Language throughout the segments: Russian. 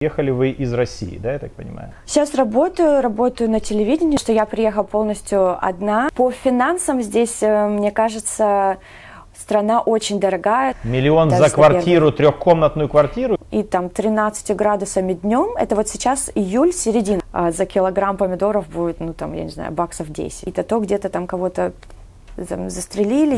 Ехали вы из России, да, я так понимаю? Сейчас работаю на телевидении, что я приехала полностью одна. По финансам здесь, мне кажется, страна очень дорогая. Миллион за квартиру, трехкомнатную квартиру? И там 13 градусами днем. Это вот сейчас июль, середина. А за килограмм помидоров будет, ну там, я не знаю, баксов 10. Это то где-то там кого-то застрелили.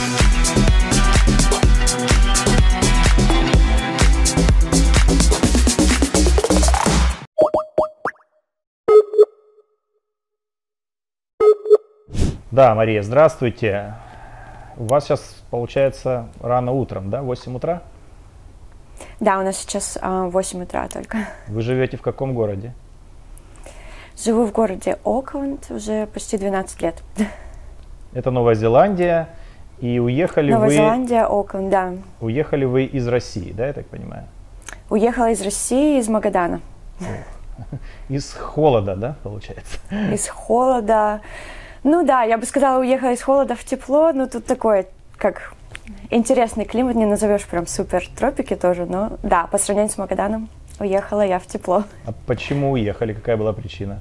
Да, Мария, здравствуйте. У вас сейчас, получается, рано утром, да, 8 утра? Да, у нас сейчас 8 утра только. Вы живете в каком городе? Живу в городе Окленд уже почти 12 лет. Это Новая Зеландия. И уехали Новая вы... Зеландия, Окленд, да. Уехали вы из России, да, я так понимаю? Уехала из России, из Магадана. Из холода, да, получается? Из холода. Ну да, я бы сказала, уехала из холода в тепло, но тут такой, как интересный климат, не назовешь прям супер тропики тоже, но да, по сравнению с Магаданом уехала я в тепло. А почему уехали? Какая была причина?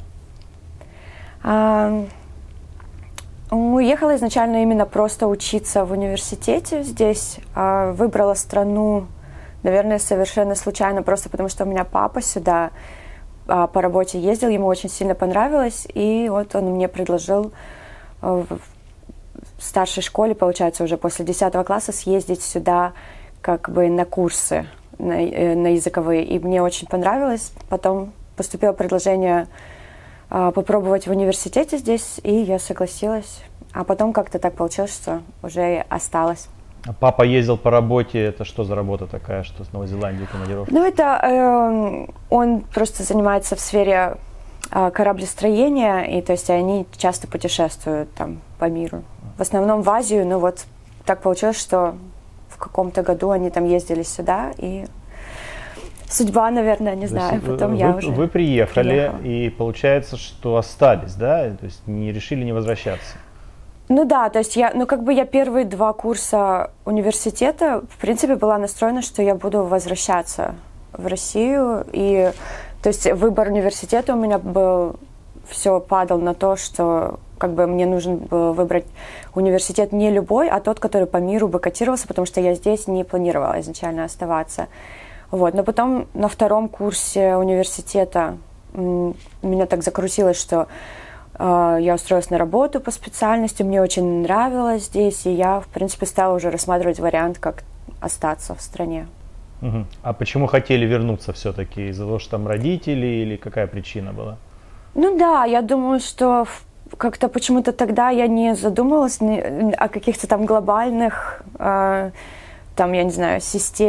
Уехала изначально именно просто учиться в университете здесь. Выбрала страну, наверное, совершенно случайно, просто потому что у меня папа сюда по работе ездил, ему очень сильно понравилось, и вот он мне предложил в старшей школе, получается, уже после 10 класса съездить сюда как бы на курсы на языковые, и мне очень понравилось. Потом поступило предложение попробовать в университете здесь, и я согласилась. А потом как-то так получилось, что уже осталась. А папа ездил по работе, это что за работа такая, что с Новой Зеландии командировка? Ну, это он просто занимается в сфере кораблестроения, и то есть они часто путешествуют там по миру. В основном в Азию, но вот так получилось, что в каком-то году они там ездили сюда, и судьба, наверное, не знаю, потом я уже Вы приехали, приехала. И получается, что остались, да? То есть не решили не возвращаться? Ну да, то есть я первые 2 курса университета, в принципе, была настроена, что я буду возвращаться в Россию. И то есть выбор университета у меня был, все падал на то, что как бы мне нужно было выбрать университет не любой, а тот, который по миру бы котировался, потому что я здесь не планировала изначально оставаться. Вот. Но потом на 2-м курсе университета меня так закрутилось, что я устроилась на работу по специальности, мне очень нравилось здесь, и я, в принципе, стала уже рассматривать вариант, как остаться в стране. Угу. А почему хотели вернуться все-таки? Из-за того, что там родители, или какая причина была? Ну да, я думаю, что как-то почему-то тогда я не задумывалась о каких-то там глобальных, там, я не знаю,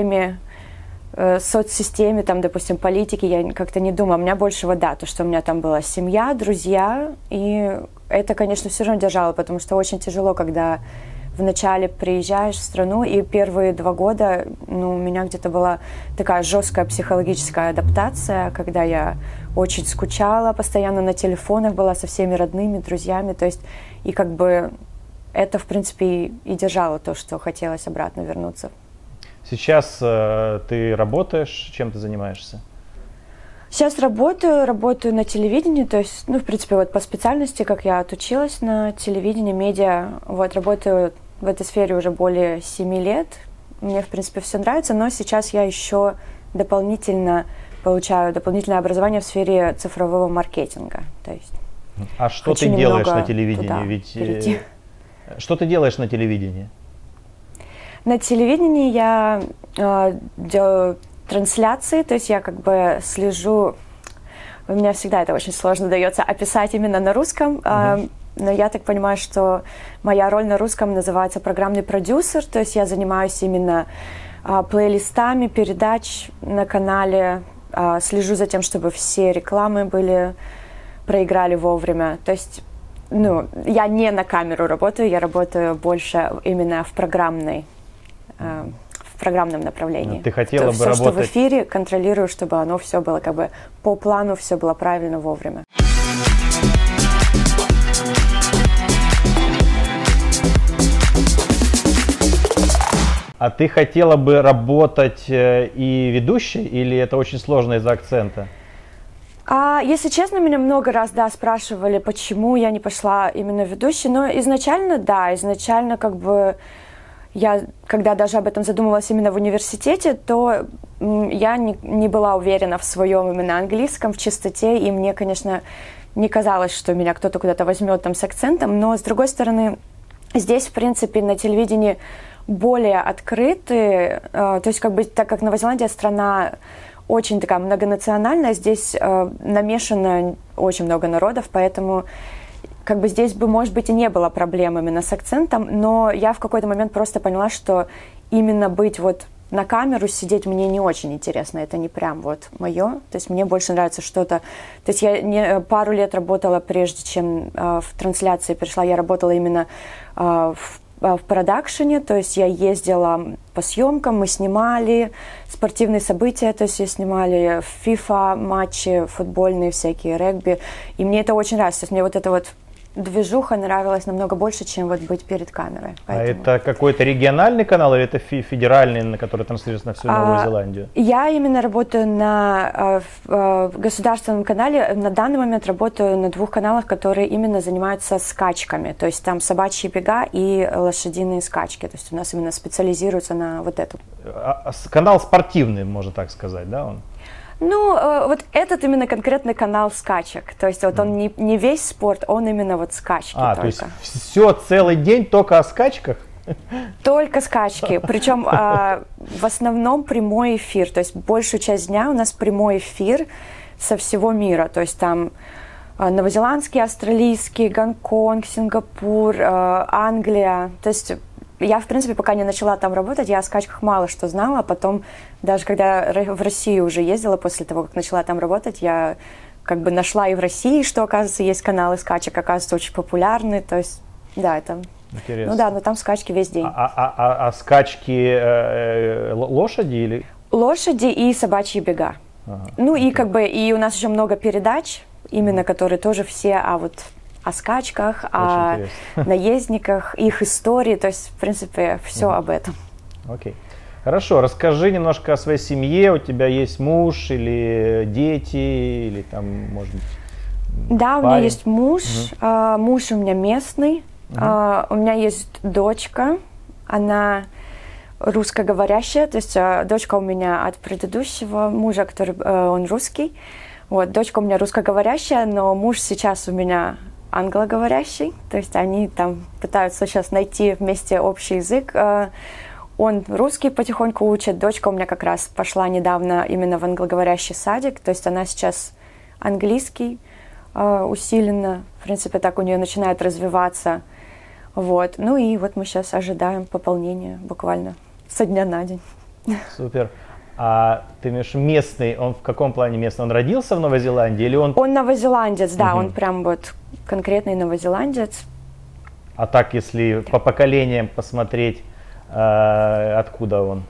соцсистеме, там, допустим, политики, я как-то не думала. У меня больше то, что у меня там была семья, друзья, и это, конечно, все равно держало, потому что очень тяжело, когда вначале приезжаешь в страну, и первые 2 года, у меня где-то была такая жесткая психологическая адаптация, когда я очень скучала, постоянно на телефонах была со всеми родными, друзьями, то есть, и как бы это, в принципе, и держало то, что хотелось обратно вернуться. Сейчас ты работаешь, чем ты занимаешься? Сейчас работаю на телевидении, то есть, в принципе, вот по специальности, как я отучилась на телевидении, медиа, вот работаю в этой сфере уже более 7 лет. Мне, в принципе, все нравится, но сейчас я еще получаю дополнительное образование в сфере цифрового маркетинга. То есть, а что ты делаешь на телевидении? Что ты делаешь на телевидении? На телевидении я делаю трансляции, то есть я как бы слежу, у меня всегда это очень сложно дается описать именно на русском, но я так понимаю, что моя роль на русском называется программный продюсер, то есть я занимаюсь именно плейлистами передач на канале, слежу за тем, чтобы все рекламы проиграли вовремя, то есть я не на камеру работаю, я работаю больше именно в программном направлении. Ты хотела бы все, работать... что в эфире, контролирую, чтобы оно все было как бы по плану, все было правильно вовремя. А ты хотела бы работать и ведущей, или это очень сложно из-за акцента? Если честно, меня много раз, да, спрашивали, почему я не пошла именно ведущей. Но изначально, да, как бы я, когда даже об этом задумывалась именно в университете, то я не была уверена в своем именно английском, в чистоте, и мне, конечно, не казалось, что меня кто-то куда-то возьмет там с акцентом. Но, с другой стороны, здесь, в принципе, на телевидении более открыты, то есть, как бы, так как Новая Зеландия страна очень такая многонациональная, здесь намешано очень много народов, поэтому как бы здесь бы, может быть, и не было проблем именно с акцентом, но я в какой-то момент просто поняла, что именно быть вот на камеру сидеть мне не очень интересно, это не прям вот мое, то есть мне больше нравится что-то, то есть я пару лет работала, прежде чем в трансляции пришла, я работала именно в продакшене, то есть я ездила по съемкам, мы снимали спортивные события, то есть снимали FIFA матчи, футбольные всякие, регби, и мне это очень нравится, то есть мне вот эта вот движуха нравилась намного больше, чем вот быть перед камерой. Поэтому. А это какой-то региональный канал или это федеральный, на который транслируется на всю Новую Зеландию? Я именно работаю на государственном канале. На данный момент работаю на 2 каналах, которые именно занимаются скачками. То есть там собачьи бега и лошадиные скачки. То есть у нас именно специализируются на вот этом. Канал спортивный, можно так сказать, да? Он? Ну, вот этот именно конкретный канал скачек. То есть вот он не весь спорт, он именно вот скачки только. То есть все, целый день только о скачках? Только скачки. Причем в основном прямой эфир. То есть большую часть дня у нас прямой эфир со всего мира. То есть там новозеландский, австралийский, Гонконг, Сингапур, Англия. То есть я, в принципе, пока не начала там работать, я о скачках мало что знала, а потом, даже когда в Россию уже ездила, после того, как начала там работать, я как бы нашла и в России, что, оказывается, есть каналы скачек, оказывается, очень популярны, то есть, да, это... Интересно. Ну да, но там скачки весь день. А скачки лошади или? Лошади и собачьи бега. Ну и как бы, и у нас еще много передач, именно которые тоже все о скачках, о наездниках, их истории, то есть, в принципе, все об этом. Окей. Хорошо, расскажи немножко о своей семье. У тебя есть муж или дети, или там, может быть, да, парень? У меня есть муж. Муж у меня местный. У меня есть дочка. Она русскоговорящая, то есть дочка у меня от предыдущего мужа, который он русский. Вот, дочка у меня русскоговорящая, но муж сейчас у меня англоговорящий, то есть они там пытаются сейчас найти вместе общий язык. Он русский потихоньку учит, дочка у меня как раз пошла недавно именно в англоговорящий садик, то есть она сейчас английский усиленно, в принципе, так у нее начинает развиваться. Вот. Ну и вот мы сейчас ожидаем пополнения буквально со дня на день. Супер. А ты имеешь местный, он в каком плане местный? Он родился в Новой Зеландии или он... Он новозеландец, да, он прям вот конкретный новозеландец. А так, если по поколениям посмотреть, откуда он?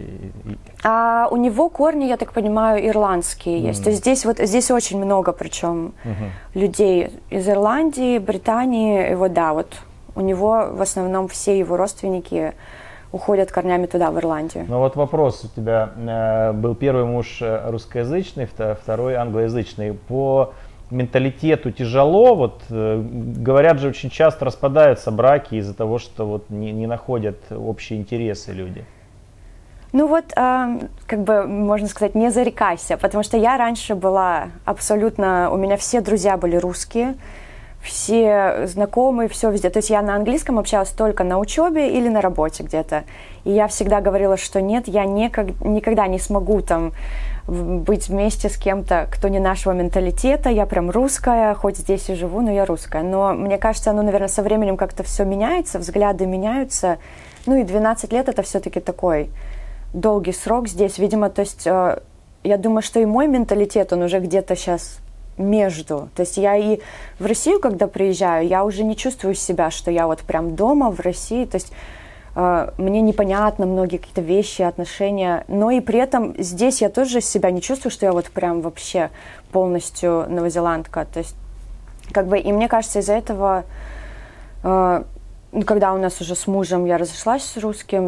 У него корни, я так понимаю, ирландские есть. То есть здесь очень много, причем людей из Ирландии, Британии, и вот да, вот у него в основном все его родственники уходят корнями туда, в Ирландию. Ну вот вопрос, у тебя был первый муж русскоязычный, второй англоязычный. По менталитету тяжело, вот говорят же, очень часто распадаются браки из-за того, что вот не находят общие интересы люди. Ну вот, как бы, можно сказать, не зарекайся, потому что я раньше была абсолютно, у меня все друзья были русские, все знакомые, все везде. То есть я на английском общалась только на учебе или на работе где-то. И я всегда говорила, что нет, я никогда не смогу там быть вместе с кем-то, кто не нашего менталитета. Я прям русская, хоть здесь и живу, но я русская. Но мне кажется, наверное, со временем как-то все меняется, взгляды меняются. Ну и 12 лет это все-таки такой долгий срок здесь. Видимо, то есть я думаю, что и мой менталитет, он уже где-то сейчас между. То есть я и в Россию, когда приезжаю, я уже не чувствую себя, что я вот прям дома в России. То есть мне непонятно многие какие-то вещи, отношения, но и при этом здесь я тоже себя не чувствую, что я вот прям вообще полностью новозеландка. То есть как бы, и мне кажется, из-за этого, когда у нас уже с мужем я разошлась с русским,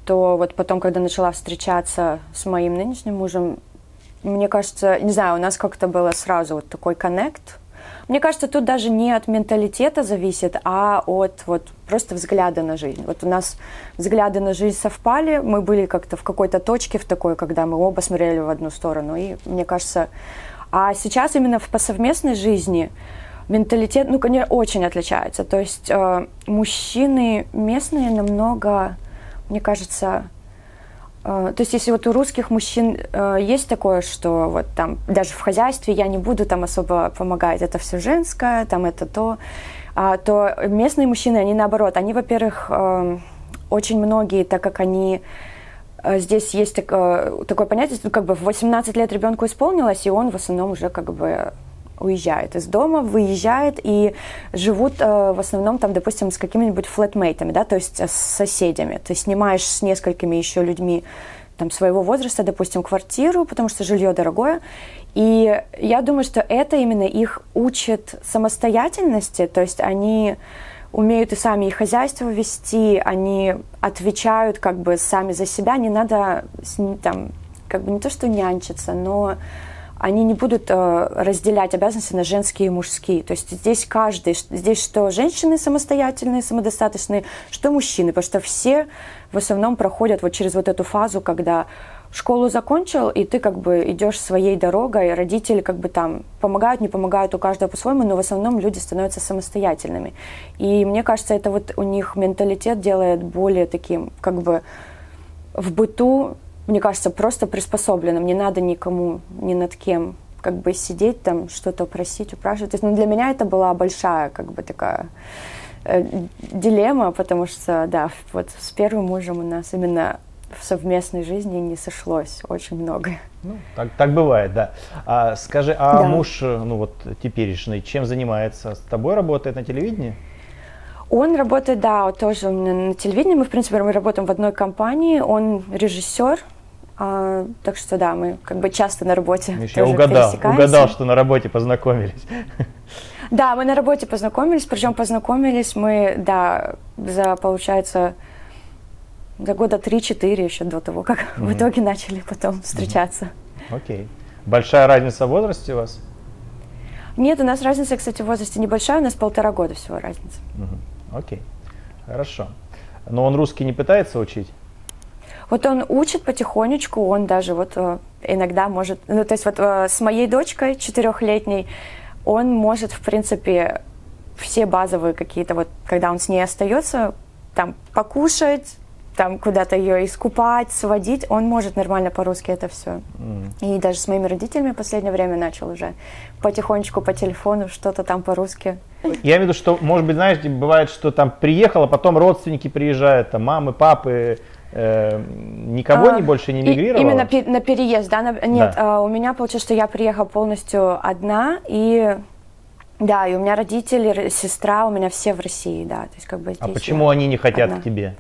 то вот потом, когда начала встречаться с моим нынешним мужем, мне кажется, не знаю, у нас как-то было сразу вот такой коннект. Мне кажется, тут даже не от менталитета зависит, а от вот просто взгляда на жизнь. Вот у нас взгляды на жизнь совпали, мы были как-то в какой-то точке в такой, когда мы оба смотрели в одну сторону. И мне кажется, а сейчас именно по совместной жизни менталитет, ну, конечно, очень отличается. То есть мужчины местные намного, мне кажется... То есть если вот у русских мужчин есть такое, что вот там даже в хозяйстве я не буду там особо помогать, это все женское, там это то местные мужчины, они наоборот, они, во-первых, очень многие, так как они... Здесь есть такое понятие, как бы в 18 лет ребенку исполнилось, и он в основном уже как бы уезжает из дома, выезжает и живут в основном там, допустим, с какими-нибудь флетмейтами, да, то есть с соседями. Ты снимаешь с несколькими еще людьми там своего возраста, допустим, квартиру, потому что жилье дорогое. И я думаю, что это именно их учит самостоятельности, то есть они умеют и сами и хозяйство вести, они отвечают как бы сами за себя, не надо там как бы не то что нянчиться, но они не будут разделять обязанности на женские и мужские. То есть здесь здесь что женщины самостоятельные, самодостаточные, что мужчины, потому что все в основном проходят вот через вот эту фазу, когда школу закончил, и ты как бы идешь своей дорогой, родители как бы там помогают, не помогают, у каждого по-своему, но в основном люди становятся самостоятельными. И мне кажется, это вот у них менталитет делает более таким, как бы в быту, мне кажется, просто приспособленным. Не надо никому, ни над кем как бы сидеть там, что-то просить, упрашивать. То есть, ну, для меня это была большая как бы такая дилемма, потому что, да, вот с первым мужем у нас именно в совместной жизни не сошлось очень много. Ну, так бывает, да. Скажи, а да. муж, ну вот теперешний, чем занимается? С тобой работает на телевидении? Он работает, да, тоже на телевидении. Мы, в принципе, мы работаем в одной компании. Он режиссер. Так что да, мы как бы часто на работе. Миш, я угадал, что на работе познакомились. Да, мы на работе познакомились, причем познакомились мы, да, получается, за года 3-4 еще до того, как в итоге начали потом встречаться. Окей. Большая разница в возрасте у вас? Нет, у нас разница, кстати, в возрасте небольшая, у нас 1,5 года всего разница. Окей, хорошо. Но он русский не пытается учить? Вот он учит потихонечку, он даже вот иногда может, ну то есть вот с моей дочкой 4-летней, он может, в принципе, все базовые какие-то, вот когда он с ней остается, там покушать, там куда-то ее искупать, сводить, он может нормально по-русски это все. И даже с моими родителями в последнее время начал уже потихонечку по телефону что-то там по-русски. Я имею в виду, что, может быть, знаешь, бывает, что там приехал, а потом родственники приезжают, там мамы, папы, никого больше не мигрировало? Именно на переезд, да? Нет, да. У меня получилось, что я приехала полностью одна, и да, и у меня родители, сестра, у меня все в России, да. То есть, как бы, а почему они не хотят к тебе?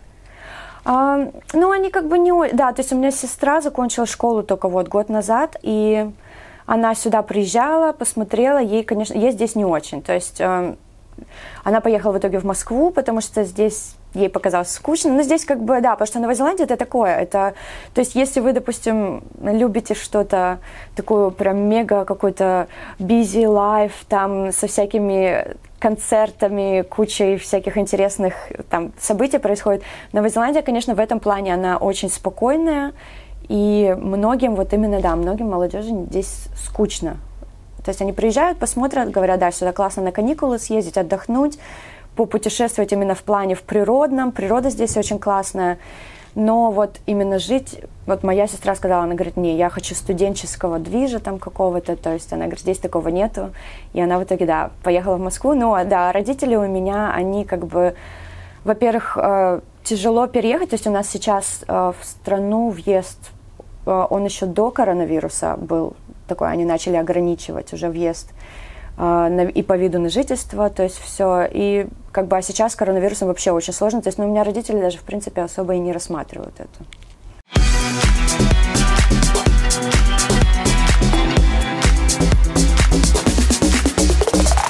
Ну, они как бы не... Да, то есть у меня сестра закончила школу только вот год назад, и она сюда приезжала, посмотрела, ей, конечно, ей здесь не очень. То есть она поехала в итоге в Москву, потому что здесь ей показалось скучно. Но здесь как бы, да, потому что Новая Зеландия это такое. Это, то есть если вы, допустим, любите что-то такое прям мега какой-то busy life, там со всякими концертами, кучей всяких интересных там событий происходит. Новая Зеландия, конечно, в этом плане она очень спокойная. И многим, вот именно, да, многим молодежи здесь скучно. То есть они приезжают, посмотрят, говорят, да, сюда классно на каникулы съездить, отдохнуть, попутешествовать именно в плане в природном. Природа здесь очень классная. Но вот именно жить, вот моя сестра сказала, она говорит, не, я хочу студенческого движа там какого-то, то есть она говорит, здесь такого нету. И она в итоге, да, поехала в Москву. Но, да, родители у меня, они как бы, во-первых, тяжело переехать, то есть у нас сейчас в страну въезд, он еще до коронавируса был такой, они начали ограничивать уже въезд и по виду на жительство, то есть все. И как бы, а сейчас с коронавирусом вообще очень сложно. То есть, ну, у меня родители даже, в принципе, особо и не рассматривают это.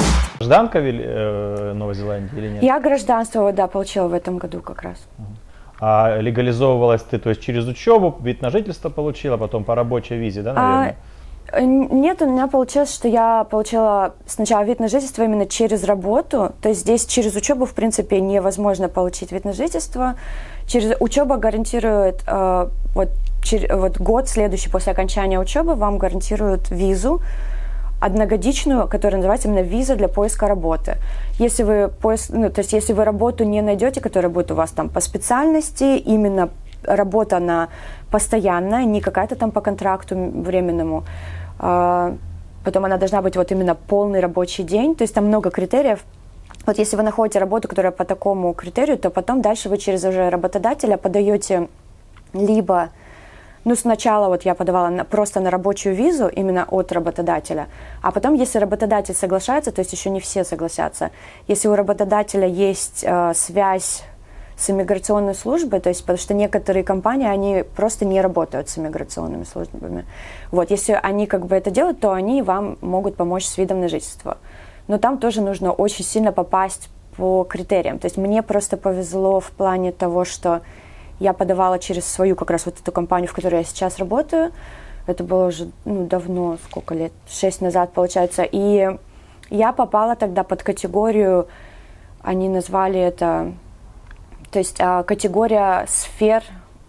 Гражданка Новой Зеландии или нет? Я гражданство, да, получила в этом году как раз. А легализовывалась ты, то есть через учебу, вид на жительство получила, потом по рабочей визе, да, наверное? Нет, у меня получилось, что я получила сначала вид на жительство именно через работу. То есть здесь через учебу, в принципе, невозможно получить вид на жительство. Учеба гарантирует, вот год следующий после окончания учебы вам гарантируют визу одногодичную, которая называется именно виза для поиска работы. Если вы, если вы работу не найдете, которая будет у вас там по специальности, именно работа она постоянная, не какая-то там по контракту временному, потом она должна быть вот именно полный рабочий день, то есть там много критериев. Вот если вы находите работу, которая по такому критерию, то потом дальше вы через уже работодателя подаете либо, сначала вот я подавала просто на рабочую визу именно от работодателя, а потом, если работодатель соглашается, то есть еще не все согласятся, если у работодателя есть связь с иммиграционной службой, то есть потому что некоторые компании, они просто не работают с иммиграционными службами. Вот, если они как бы это делают, то они вам могут помочь с видом на жительство. Но там тоже нужно очень сильно попасть по критериям. То есть мне просто повезло в плане того, что я подавала через свою как раз вот эту компанию, в которой я сейчас работаю. Это было уже давно, сколько лет, 6 назад получается. И я попала тогда под категорию, они назвали это, то есть категория сфер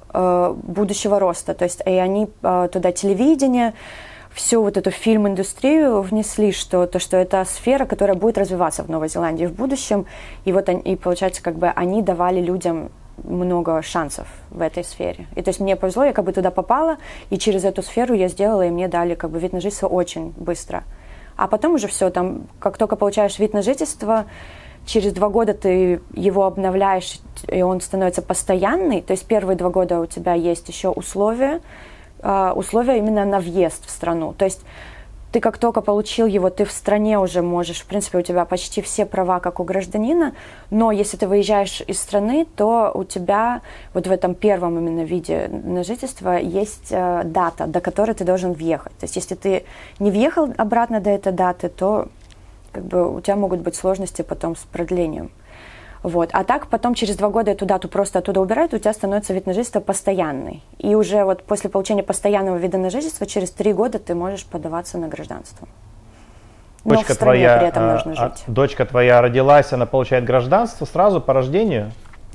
будущего роста. То есть и они туда телевидение, всю вот эту фильм-индустрию внесли, что это сфера, которая будет развиваться в Новой Зеландии в будущем. И вот и получается, как бы они давали людям много шансов в этой сфере. И то есть мне повезло, я как бы туда попала, и через эту сферу я сделала, и мне дали как бы вид на жительство очень быстро. А потом уже все, там, как только получаешь вид на жительство, через 2 года ты его обновляешь, и он становится постоянный. То есть первые 2 года у тебя есть еще условия именно на въезд в страну. То есть ты как только получил его, ты в стране уже можешь, в принципе, у тебя почти все права, как у гражданина, но если ты выезжаешь из страны, то у тебя вот в этом первом именно виде на жительство есть дата, до которой ты должен въехать. То есть если ты не въехал обратно до этой даты, то как бы у тебя могут быть сложности потом с продлением. Вот. А так потом через 2 года эту дату просто оттуда убирают, у тебя становится вид на жительство постоянный. И уже вот после получения постоянного вида на жительство через 3 года ты можешь подаваться на гражданство. Но дочка в стране твоя, при этом нужно жить. Дочка твоя родилась, она получает гражданство сразу по рождению?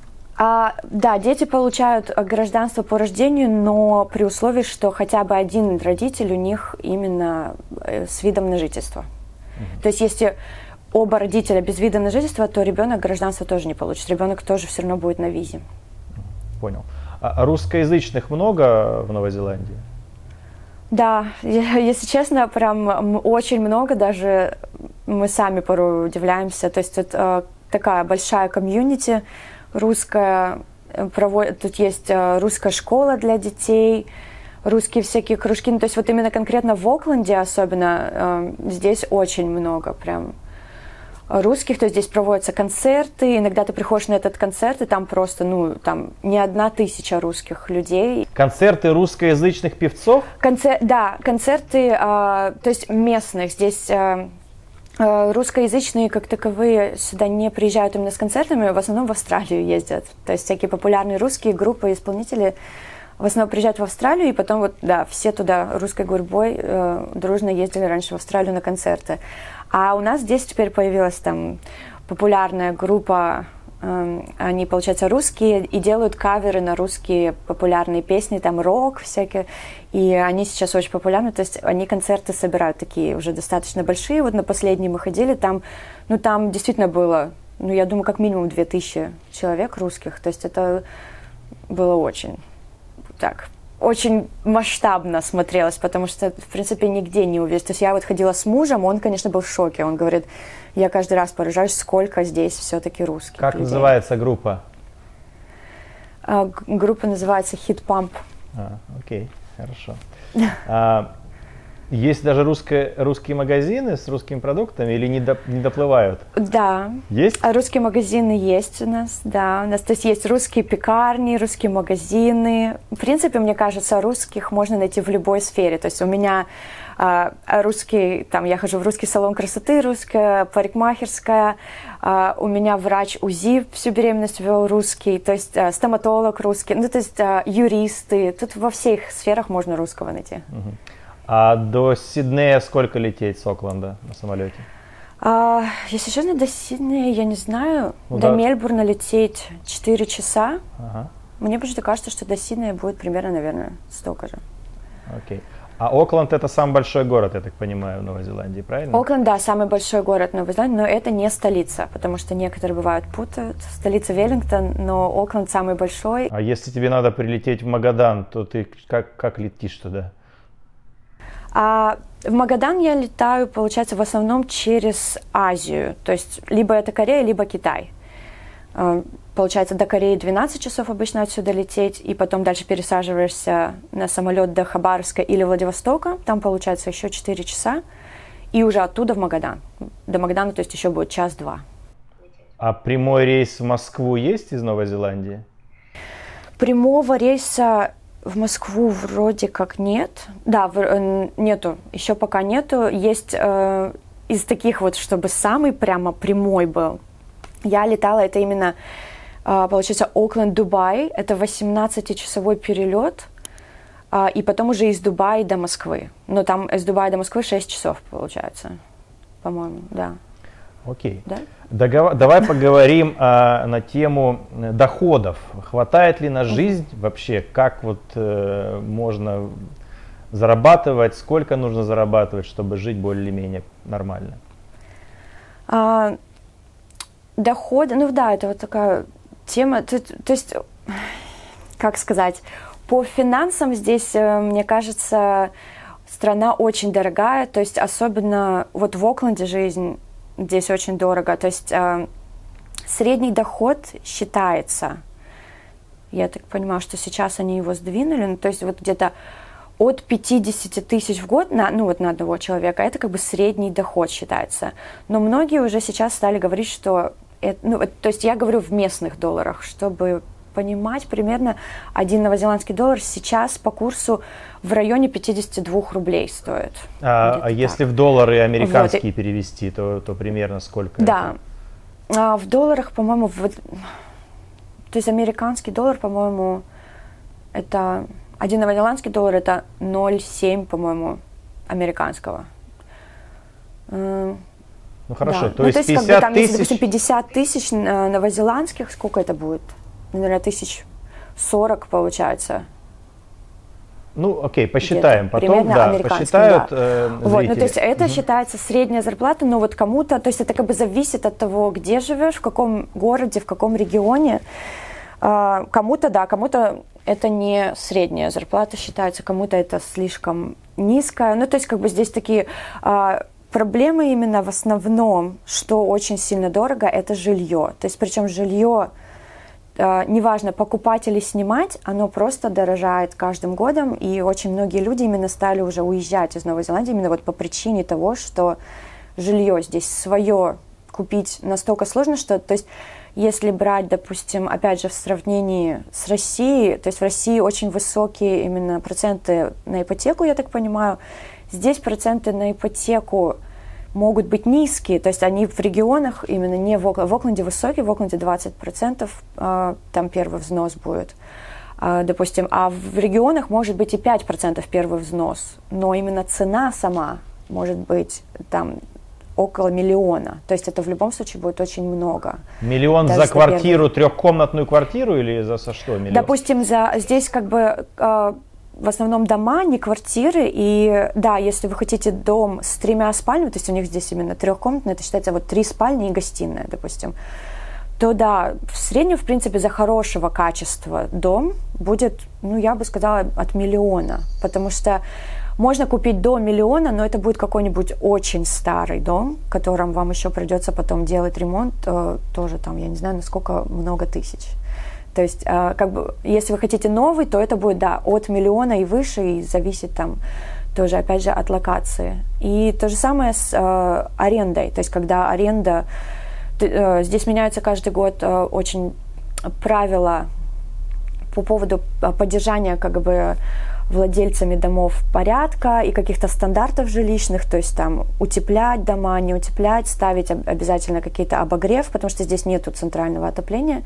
Да, дети получают гражданство по рождению, но при условии, что хотя бы один родитель у них именно с видом на жительство. То есть если оба родителя без вида на жительство, то ребенок гражданство тоже не получит. Ребенок тоже все равно будет на визе. Понял. А русскоязычных много в Новой Зеландии? Да, если честно, прям очень много, даже мы сами порой удивляемся. То есть это такая большая комьюнити русская, тут есть русская школа для детей, русские всякие кружки. То есть вот именно конкретно в Окленде особенно здесь очень много прям русских, то есть здесь проводятся концерты, иногда ты приходишь на этот концерт, и там просто, там не 1000 русских людей. Концерты русскоязычных певцов? Да, концерты, то есть местных. Здесь русскоязычные, как таковые, сюда не приезжают именно с концертами, в основном в Австралию ездят. То есть всякие популярные русские группы, исполнители в основном приезжают в Австралию, и потом вот, да, все туда русской гурьбой дружно ездили раньше в Австралию на концерты. А у нас здесь теперь появилась там популярная группа, они, получается, русские, и делают каверы на русские популярные песни, там рок всякие, и они сейчас очень популярны, то есть они концерты собирают такие уже достаточно большие, вот на последний мы ходили, там действительно было, я думаю, как минимум 2000 человек русских, то есть это было очень очень масштабно смотрелось, потому что, в принципе, нигде не увидишь. То есть я вот ходила с мужем, он, конечно, был в шоке. Он говорит, я каждый раз поражаюсь, сколько здесь все-таки русских Как людей. называется группа? Группа называется Hit Pump. Окей, хорошо. Есть даже русские магазины с русскими продуктами или не доплывают? Да. Есть? А русские магазины есть у нас, да. У нас то есть русские пекарни, русские магазины. В принципе, мне кажется, русских можно найти в любой сфере. То есть у меня русский, там я хожу в русский салон красоты, русская парикмахерская, у меня врач УЗИ всю беременность вел русский, то есть стоматолог русский, ну то есть юристы. Тут во всех сферах можно русского найти. А до Сиднея сколько лететь с Окленда на самолете? Если честно, до Сиднея я не знаю. Ну, до да. Мельбурна лететь 4 часа. Ага. Мне почему-то кажется, что до Сиднея будет примерно, наверное, столько же. Окей. А Окленд это самый большой город, я так понимаю, в Новой Зеландии, правильно? Окленд, да, самый большой город Новой Зеландии, но это не столица, потому что некоторые бывают путают. Столица Веллингтон, но Окленд самый большой. А если тебе надо прилететь в Магадан, то ты как летишь туда? А в Магадан я летаю, получается, в основном через Азию. То есть либо это Корея, либо Китай. Получается, до Кореи 12 часов обычно отсюда лететь, и потом дальше пересаживаешься на самолет до Хабаровска или Владивостока. Там, получается, еще 4 часа. И уже оттуда в Магадан. До Магадана, то есть еще будет час-два. А прямой рейс в Москву есть из Новой Зеландии? Прямого рейса в Москву вроде как нет. Да, нету, еще пока нету. Есть из таких вот, чтобы самый прямо прямой был. Я летала, это именно, получается, Окленд-Дубай. Это 18-часовой перелет. И потом уже из Дубая до Москвы. Но там из Дубая до Москвы 6 часов, получается. По-моему, да. Окей. Да? Давай поговорим на тему доходов. Хватает ли на жизнь вообще? Как вот можно зарабатывать? Сколько нужно зарабатывать, чтобы жить более-менее нормально? Доходы, ну да, это вот такая тема. То есть, как сказать, по финансам здесь, мне кажется, страна очень дорогая. То есть особенно вот в Окленде жизнь здесь очень дорого. То есть средний доход считается, я так понимаю, что сейчас они его сдвинули, ну, то есть вот где-то от 50 тысяч в год на одного человека, это как бы средний доход считается. Но многие уже сейчас стали говорить, что, то есть я говорю в местных долларах, чтобы понимать, примерно 1 новозеландский доллар сейчас по курсу в районе 52 рублей стоит. А если в доллары американские вот. Перевести, то примерно сколько? Да, в долларах, по-моему, то есть американский доллар, по-моему, это 1 новозеландский доллар, это 0,7, по-моему, американского. Ну хорошо, да. то есть 50 как бы, там, тысяч... Если, допустим, 50 тысяч новозеландских, сколько это будет? Наверное, 1040 получается. Ну, окей, посчитаем. Потом, примерно да, посчитают Вот, ну, то есть это считается средняя зарплата, но вот кому-то, то есть это как бы зависит от того, где живешь, в каком городе, в каком регионе. Кому-то, да, кому-то это не средняя зарплата считается, кому-то это слишком низкая. Ну, то есть как бы здесь такие проблемы именно в основном, что очень сильно дорого, это жилье. То есть причем жилье, неважно, покупать или снимать, оно просто дорожает каждым годом, и очень многие люди именно стали уже уезжать из Новой Зеландии именно вот по причине того, что жилье здесь свое купить настолько сложно, что, то есть, если брать, допустим, опять же, в сравнении с Россией, то есть в России очень высокие именно проценты на ипотеку, я так понимаю, здесь проценты на ипотеку могут быть низкие, то есть они в регионах, именно не в Окленде высокие, в Окленде 20%, там первый взнос будет, допустим, а в регионах может быть и 5% первый взнос, но именно цена сама может быть там около 1 миллиона, то есть это в любом случае будет очень много. Миллион за квартиру, трехкомнатную квартиру или за что миллион? Допустим, здесь как бы... в основном дома, не квартиры, и да, если вы хотите дом с 3 спальнями, то есть у них здесь именно трехкомнатный, это считается вот 3 спальни и гостиная, допустим, то да, в среднем, в принципе, за хорошего качества дом будет, ну, я бы сказала, от 1 миллиона, потому что можно купить до 1 миллиона, но это будет какой-нибудь очень старый дом, в котором вам еще придется потом делать ремонт, тоже там, я не знаю, на сколько много тысяч. То есть, как бы, если вы хотите новый, то это будет, да, от 1 миллиона и выше, и зависит там тоже, опять же, от локации. И то же самое с арендой, то есть когда аренда, здесь меняются каждый год очень правила по поводу поддержания как бы владельцами домов порядка и каких-то стандартов жилищных, то есть там утеплять дома, не утеплять, ставить обязательно какие-то обогрев, потому что здесь нету центрального отопления.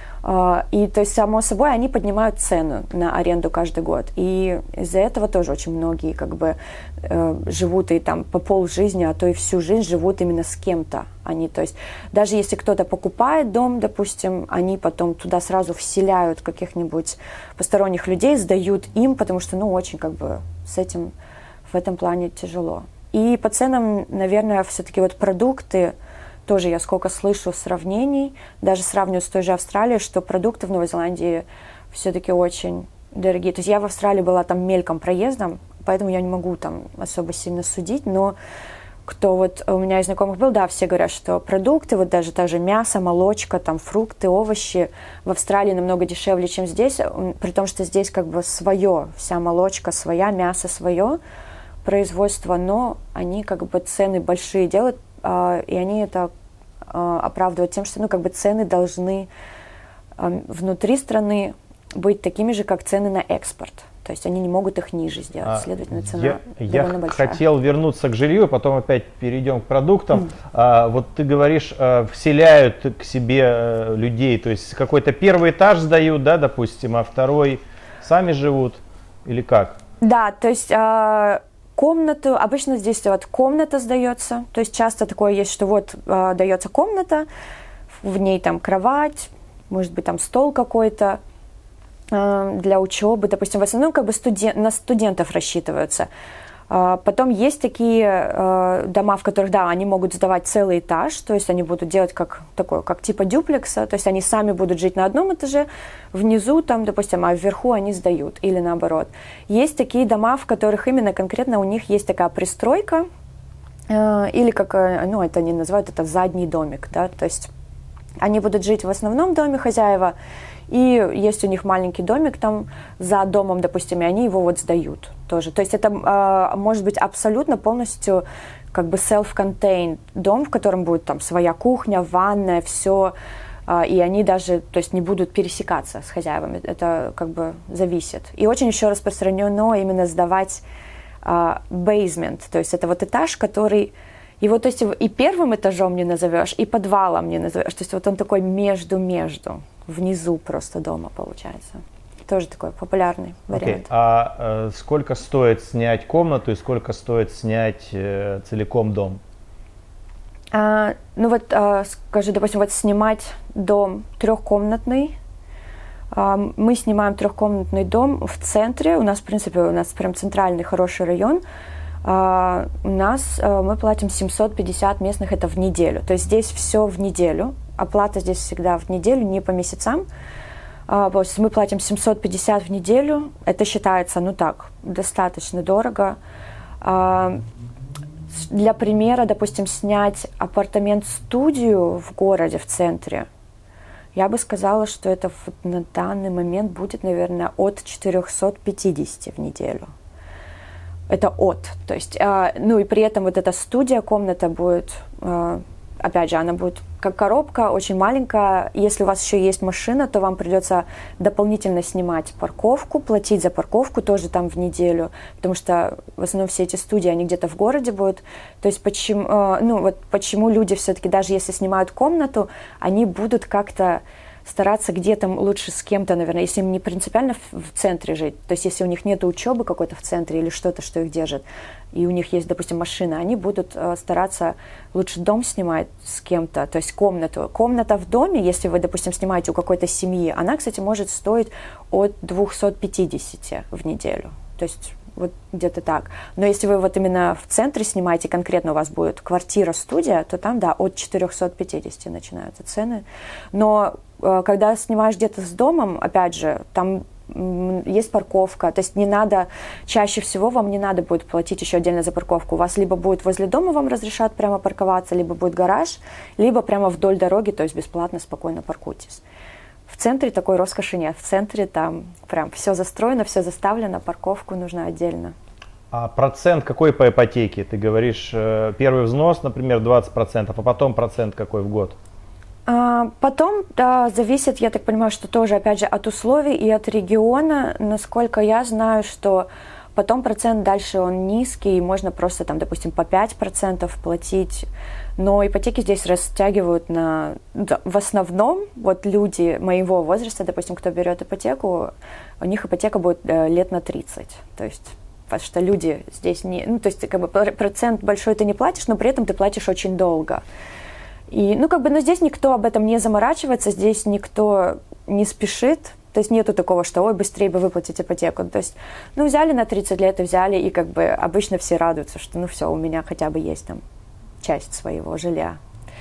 И то есть, само собой, они поднимают цену на аренду каждый год. И из-за этого тоже очень многие как бы живут и там по полжизни, а то и всю жизнь живут именно с кем-то. Они, то есть, даже если кто-то покупает дом, допустим, они потом туда сразу вселяют каких-нибудь посторонних людей, сдают им, потому что, ну, очень как бы с этим в этом плане тяжело. И по ценам, наверное, все-таки вот продукты, тоже я сколько слышу сравнений, даже сравниваю с той же Австралией, что продукты в Новой Зеландии все-таки очень дорогие. То есть я в Австралии была там мельком проездом, поэтому я не могу там особо сильно судить, но кто вот у меня из знакомых был, да, все говорят, что продукты, вот даже та же мясо, молочка, там фрукты, овощи в Австралии намного дешевле, чем здесь, при том, что здесь как бы свое, вся молочка своя, мясо свое производство, но они как бы цены большие делают, и они это оправдывают тем, что, ну, как бы цены должны внутри страны быть такими же, как цены на экспорт. То есть они не могут их ниже сделать. Следовательно, цена довольно большая. Я хотел вернуться к жилью, потом опять перейдем к продуктам. Вот ты говоришь, вселяют к себе людей, то есть какой-то первый этаж сдают, да, допустим, а второй сами живут или как? Да, то есть комнату, обычно здесь вот комната сдается, то есть часто такое есть, что вот дается комната, в ней там кровать, может быть там стол какой-то для учебы, допустим, в основном как бы на студентов рассчитываются. Потом есть такие дома, в которых, да, они могут сдавать целый этаж, то есть они будут делать как типа дюплекса, то есть они сами будут жить на одном этаже, внизу там, допустим, а вверху они сдают, или наоборот. Есть такие дома, в которых именно конкретно у них есть такая пристройка, или как, ну, это они называют, это задний домик, да, то есть они будут жить в основном доме хозяева, и есть у них маленький домик там за домом, допустим, и они его вот сдают тоже. То есть это может быть абсолютно полностью как бы self-contained дом, в котором будет там своя кухня, ванная, все, и они даже, то есть не будут пересекаться с хозяевами, это как бы зависит. И очень еще распространено именно сдавать basement, то есть это вот этаж, который его, то есть и первым этажом не назовешь, и подвалом не назовешь, то есть вот он такой между. Внизу просто дома получается. Тоже такой популярный вариант. А сколько стоит снять комнату и сколько стоит снять целиком дом? Ну вот, скажу, допустим, вот снимать дом трехкомнатный. Мы снимаем трехкомнатный дом в центре. У нас, в принципе, у нас прям центральный хороший район. Мы платим 750 местных, это в неделю. То есть здесь все в неделю. Оплата здесь всегда в неделю, не по месяцам. Мы платим 750 в неделю. Это считается, ну так, достаточно дорого. Для примера, допустим, снять апартамент-студию в городе, в центре, я бы сказала, что это на данный момент будет, наверное, от 450 в неделю. Это то есть, ну и при этом вот эта студия, комната будет, опять же, она будет как коробка, очень маленькая. Если у вас еще есть машина, то вам придется дополнительно снимать парковку, платить за парковку тоже там в неделю, потому что в основном все эти студии, они где-то в городе будут. То есть почему люди все-таки, даже если снимают комнату, они будут как-то стараться где-то лучше с кем-то, наверное, если им не принципиально в центре жить, то есть если у них нет учебы какой-то в центре или что-то, что их держит, и у них есть, допустим, машина, они будут стараться лучше дом снимать с кем-то, то есть комнату. Комната в доме, если вы, допустим, снимаете у какой-то семьи, она, кстати, может стоить от 250 в неделю, то есть вот где-то так. Но если вы вот именно в центре снимаете, конкретно у вас будет квартира-студия, то там, да, от 450 начинаются цены. Но когда снимаешь где-то с домом, опять же, там есть парковка, то есть не надо, чаще всего вам не надо будет платить еще отдельно за парковку. У вас либо будет возле дома, вам разрешат прямо парковаться, либо будет гараж, либо прямо вдоль дороги, то есть бесплатно, спокойно паркуйтесь. В центре такой роскоши нет. В центре там прям все застроено, все заставлено, парковку нужно отдельно. А процент какой по ипотеке? Ты говоришь, первый взнос, например, 20%, а потом процент какой в год? Потом, да, зависит, я так понимаю, что тоже, опять же, от условий и от региона. Насколько я знаю, что потом процент дальше он низкий, можно просто там, допустим, по 5% платить. Но ипотеки здесь растягивают на... В основном, вот люди моего возраста, допустим, кто берет ипотеку, у них ипотека будет лет на 30. То есть, потому что люди здесь не... Ну, то есть, как бы процент большой ты не платишь, но при этом ты платишь очень долго. И, ну, как бы, но здесь никто об этом не заморачивается, здесь никто не спешит, то есть нету такого, что, ой, быстрее бы выплатить ипотеку. То есть, ну, взяли на 30 лет и взяли, и как бы обычно все радуются, что, ну, все, у меня хотя бы есть там часть своего жилья.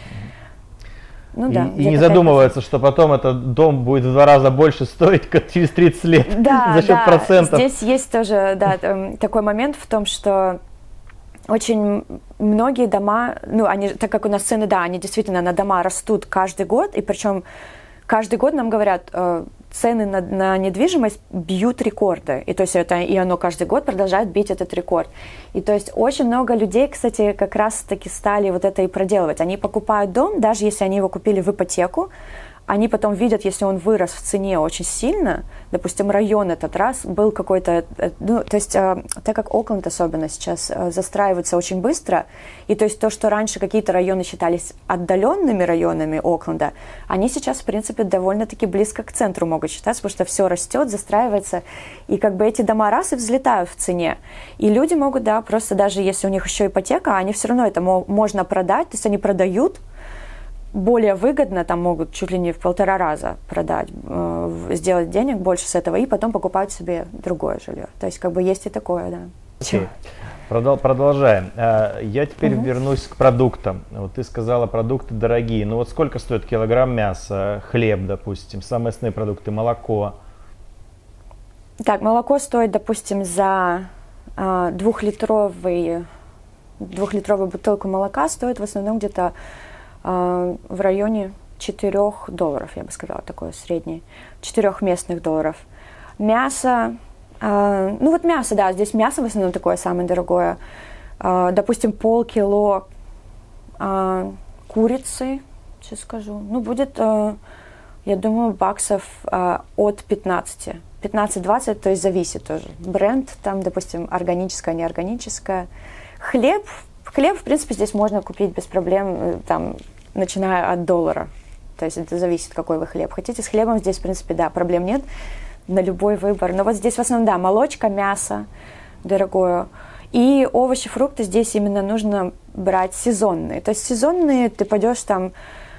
Ну, да, и не задумываются, что потом этот дом будет в 2 раза больше стоить, как через 30 лет за счет процентов. Здесь есть тоже, да, такой момент в том, что очень многие дома, ну, они, так как у нас цены, да, они действительно на дома растут каждый год, и причем каждый год нам говорят, цены на недвижимость бьют рекорды, и то есть это, и оно каждый год продолжает бить этот рекорд. И то есть очень много людей, кстати, как раз-таки стали вот это и проделывать. Они покупают дом, даже если они его купили в ипотеку, они потом видят, если он вырос в цене очень сильно, допустим, район этот раз был какой-то, ну, то есть, так как Окленд особенно сейчас застраивается очень быстро, и то есть то, что раньше какие-то районы считались отдаленными районами Окленда, они сейчас, в принципе, довольно-таки близко к центру могут считаться, потому что все растет, застраивается, и как бы эти дома раз и взлетают в цене. И люди могут, да, просто даже если у них еще ипотека, они все равно это можно продать, то есть они продают, более выгодно, там могут чуть ли не в 1,5 раза продать, сделать денег больше с этого, и потом покупать себе другое жилье. То есть как бы есть и такое, да. Okay. Продолжаем. Я теперь вернусь к продуктам. Вот ты сказала, продукты дорогие. Ну вот сколько стоит килограмм мяса, хлеб, допустим, самые основные продукты, молоко? Так, молоко стоит, допустим, за 2-литровую бутылку молока стоит в основном где-то в районе $4, я бы сказала, такое среднее, 4 местных долларов. Мясо, ну вот мясо, да, здесь мясо в основном такое самое дорогое. Допустим, полкило курицы, сейчас скажу, ну будет, я думаю, баксов от 15. 15-20, то есть зависит тоже. Бренд, там, допустим, органическое, неорганическое. Хлеб, в принципе, здесь можно купить без проблем, там, начиная от $1. То есть это зависит, какой вы хлеб хотите. С хлебом здесь, в принципе, да, проблем нет, на любой выбор. Но вот здесь в основном, да, молочка, мясо дорогое. И овощи, фрукты здесь именно нужно брать сезонные. То есть сезонные ты пойдешь там,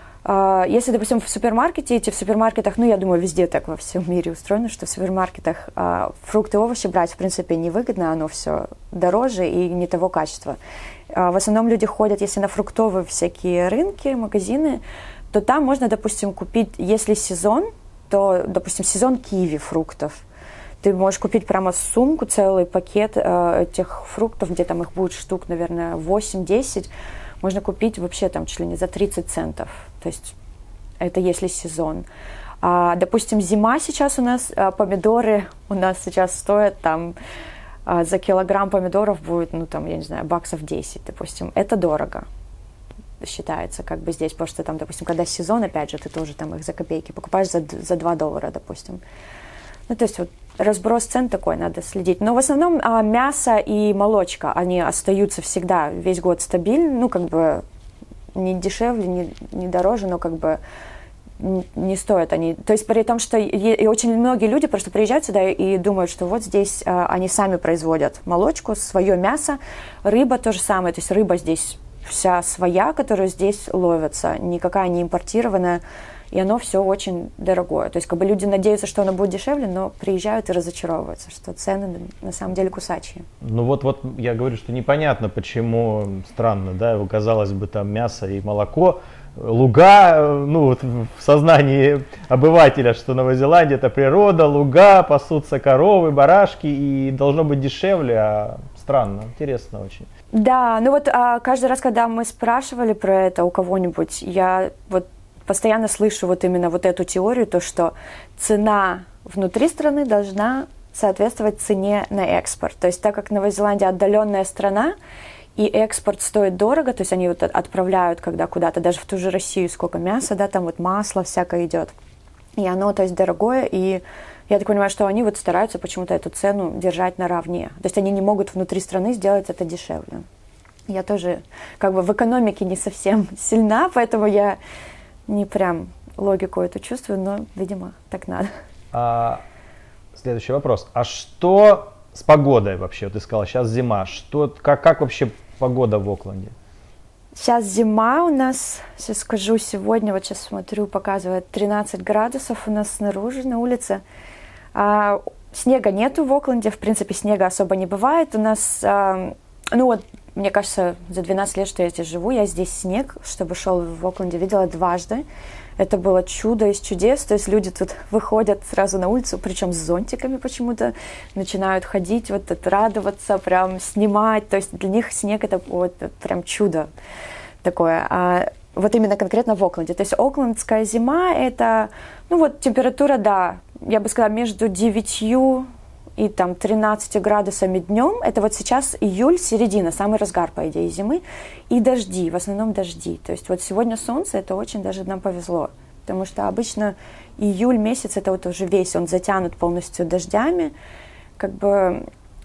если, допустим, в супермаркете, идти в супермаркетах, ну, я думаю, везде так во всем мире устроено, что в супермаркетах фрукты и овощи брать, в принципе, невыгодно, оно все дороже и не того качества. В основном люди ходят, если на фруктовые всякие рынки, магазины, то там можно, допустим, купить, если сезон, то, допустим, сезон киви фруктов. Ты можешь купить прямо сумку, целый пакет этих фруктов, где там их будет штук, наверное, 8-10, можно купить вообще там чуть ли не за 30 центов. То есть это если сезон. Допустим, зима сейчас у нас, помидоры у нас сейчас стоят там, за килограмм помидоров будет, ну там, я не знаю, баксов 10, допустим. Это дорого считается как бы здесь, потому что там, допустим, когда сезон, опять же, ты тоже там их за копейки покупаешь за $2, допустим. Ну, то есть вот разброс цен такой, надо следить. Но в основном мясо и молочка, они остаются всегда весь год стабильны, ну, как бы не дешевле, не дороже, но как бы не стоят они. То есть при том, что и очень многие люди просто приезжают сюда и думают, что вот здесь они сами производят молочку, свое мясо, рыба то же самое, то есть рыба здесь вся своя, которая здесь ловится, никакая не импортированная, и оно все очень дорогое. То есть как бы люди надеются, что оно будет дешевле, но приезжают и разочаровываются, что цены на самом деле кусачие. Ну вот я говорю, что непонятно, почему, странно, да, казалось бы, там мясо и молоко, луга, ну вот в сознании обывателя, что Новая Зеландия это природа, луга, пасутся коровы, барашки, и должно быть дешевле, а странно, интересно очень. Да, ну вот каждый раз, когда мы спрашивали про это у кого-нибудь, я вот постоянно слышу вот именно вот эту теорию, то, что цена внутри страны должна соответствовать цене на экспорт. То есть так как Новая Зеландия отдаленная страна, и экспорт стоит дорого, то есть они вот отправляют когда куда-то, даже в ту же Россию, сколько мяса, да, там вот масло всякое идет. И оно, то есть, дорогое, и я так понимаю, что они вот стараются почему-то эту цену держать наравне. То есть они не могут внутри страны сделать это дешевле. Я тоже как бы в экономике не совсем сильна, поэтому я не прям логику эту чувствую, но, видимо, так надо. Следующий вопрос. А что с погодой вообще? Ты сказала, сейчас зима. Как вообще погода в Окленде? Сейчас зима у нас, сейчас скажу, сегодня, вот сейчас смотрю, показывает 13 градусов у нас снаружи, на улице. Снега нету в Окленде, в принципе, снега особо не бывает. У нас, ну вот, мне кажется, за 12 лет, что я здесь живу, я здесь снег, чтобы шел в Окленде, видела дважды. Это было чудо из чудес, то есть люди тут выходят сразу на улицу, причем с зонтиками почему-то, начинают ходить, вот это, радоваться, прям снимать, то есть для них снег это вот прям чудо такое. А вот именно конкретно в Окленде, то есть оклендская зима это, ну вот температура, да, я бы сказала, между 9 и там 13 градусами днем, это вот сейчас июль, середина, самый разгар, по идее, зимы, и дожди, в основном дожди. То есть вот сегодня солнце, это очень даже нам повезло, потому что обычно июль месяц, это вот уже весь, он затянут полностью дождями, как бы,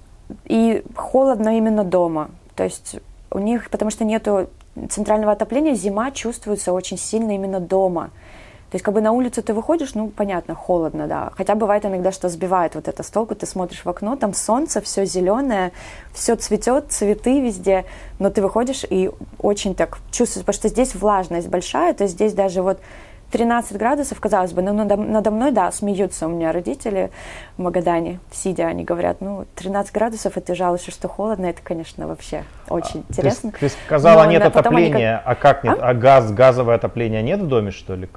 и холодно именно дома. То есть у них, потому что нету центрального отопления, зима чувствуется очень сильно именно дома. То есть как бы на улицу ты выходишь, ну, понятно, холодно, да. Хотя бывает иногда, что сбивает вот это с толку, ты смотришь в окно, там солнце, все зеленое, все цветет, цветы везде, но ты выходишь и очень так чувствуешь, потому что здесь влажность большая, то есть здесь даже вот 13 градусов, казалось бы, но надо мной, да, смеются у меня родители в Магадане, сидя, они говорят, ну, 13 градусов, и ты жалуешься, что холодно, это, конечно, вообще очень интересно. Ты сказала, нет отопления, а как нет? А газовое отопление нет в доме, что ли?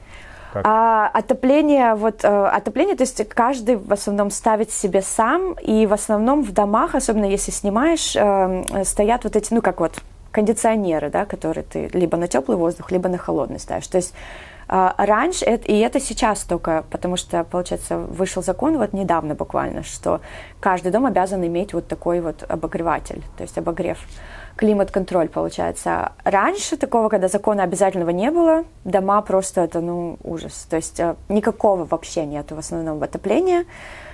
Отопление, то есть каждый в основном ставит себе сам, и в основном в домах, особенно если снимаешь, стоят вот эти, ну как вот кондиционеры, да, которые ты либо на теплый воздух, либо на холодный ставишь. То есть раньше, и это сейчас только, потому что, получается, вышел закон вот недавно буквально, что каждый дом обязан иметь вот такой вот обогреватель, то есть обогрев. Климат-контроль, получается. Раньше такого, когда закона обязательного не было, дома просто это, ну, ужас. То есть никакого вообще нету в основном отопления.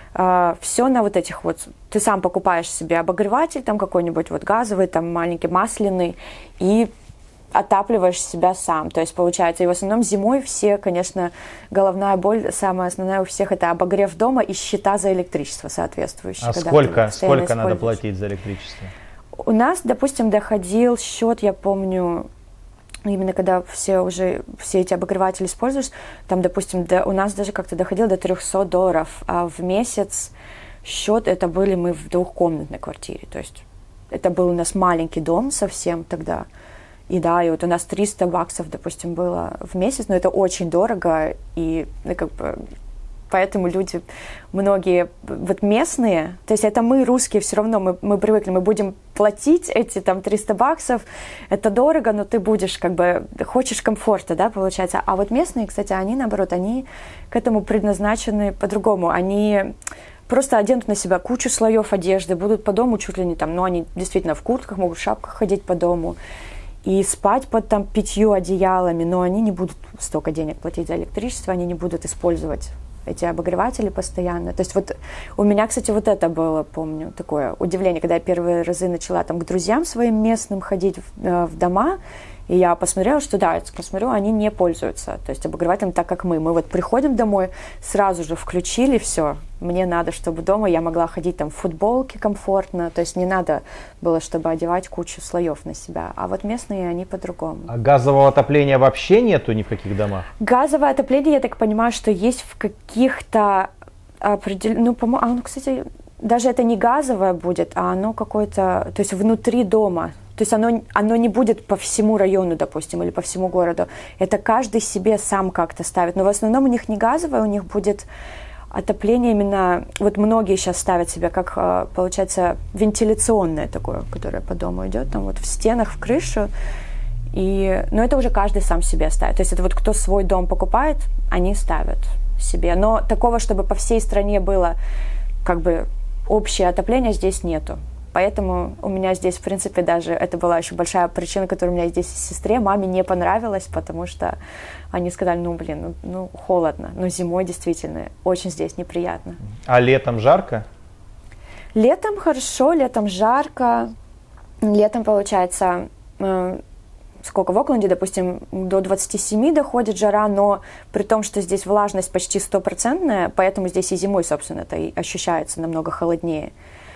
Все на вот этих вот... Ты сам покупаешь себе обогреватель, там какой-нибудь вот газовый, там маленький масляный, и отапливаешь себя сам. То есть, получается, и в основном зимой все, конечно, головная боль, самая основная у всех, это обогрев дома и счета за электричество соответствующие. А сколько надо платить за электричество? У нас, допустим, доходил счет, я помню, именно когда все эти обогреватели используешь, там, допустим, у нас даже как-то доходил до $300, а в месяц счет это были мы в двухкомнатной квартире, то есть это был у нас маленький дом совсем тогда, и да, и вот у нас $300, допустим, было в месяц, но это очень дорого, и как бы... Поэтому люди, многие вот местные, то есть это мы, русские, все равно мы привыкли, мы будем платить эти там $300, это дорого, но ты будешь как бы, хочешь комфорта, да, получается. А вот местные, кстати, они наоборот, они к этому предназначены по-другому. Они просто оденут на себя кучу слоев одежды, будут по дому чуть ли не там, ну они действительно в куртках, могут в шапках ходить по дому. И спать под там 5 одеялами, но они не будут столько денег платить за электричество, они не будут использовать эти обогреватели постоянно. То есть вот у меня, кстати, вот это было, помню, такое удивление, когда я первые разы начала там к друзьям своим местным ходить в дома, и я посмотрела, что да, они не пользуются, то есть обогревателем так, как мы. Мы вот приходим домой, сразу же включили все. Мне надо, чтобы дома я могла ходить там в футболке комфортно, то есть не надо было, чтобы одевать кучу слоев на себя. А вот местные, они по-другому. А газового отопления вообще нету ни в каких домах? Газовое отопление, я так понимаю, что есть в каких-то определенных... Ну, по-моему, оно, кстати, даже это не газовое будет, а оно какое-то... То есть внутри дома. То есть оно не будет по всему району, допустим, или по всему городу. Это каждый себе сам как-то ставит. Но в основном у них не газовое, у них будет отопление именно... Вот многие сейчас ставят себе как, получается, вентиляционное такое, которое по дому идет, там вот в стенах, в крышу. Но это уже каждый сам себе ставит. То есть это вот кто свой дом покупает, они ставят себе. Но такого, чтобы по всей стране было как бы общее отопление здесь нету. Поэтому у меня здесь, в принципе, даже это была еще большая причина, которая у меня здесь сестре, маме не понравилась, потому что они сказали, ну холодно, но зимой действительно очень здесь неприятно. А летом жарко? Летом хорошо, летом жарко. Летом, получается, сколько в Окленде, допустим, до 27 доходит жара, но при том, что здесь влажность почти 100%, поэтому здесь и зимой, собственно, это и ощущается намного холоднее.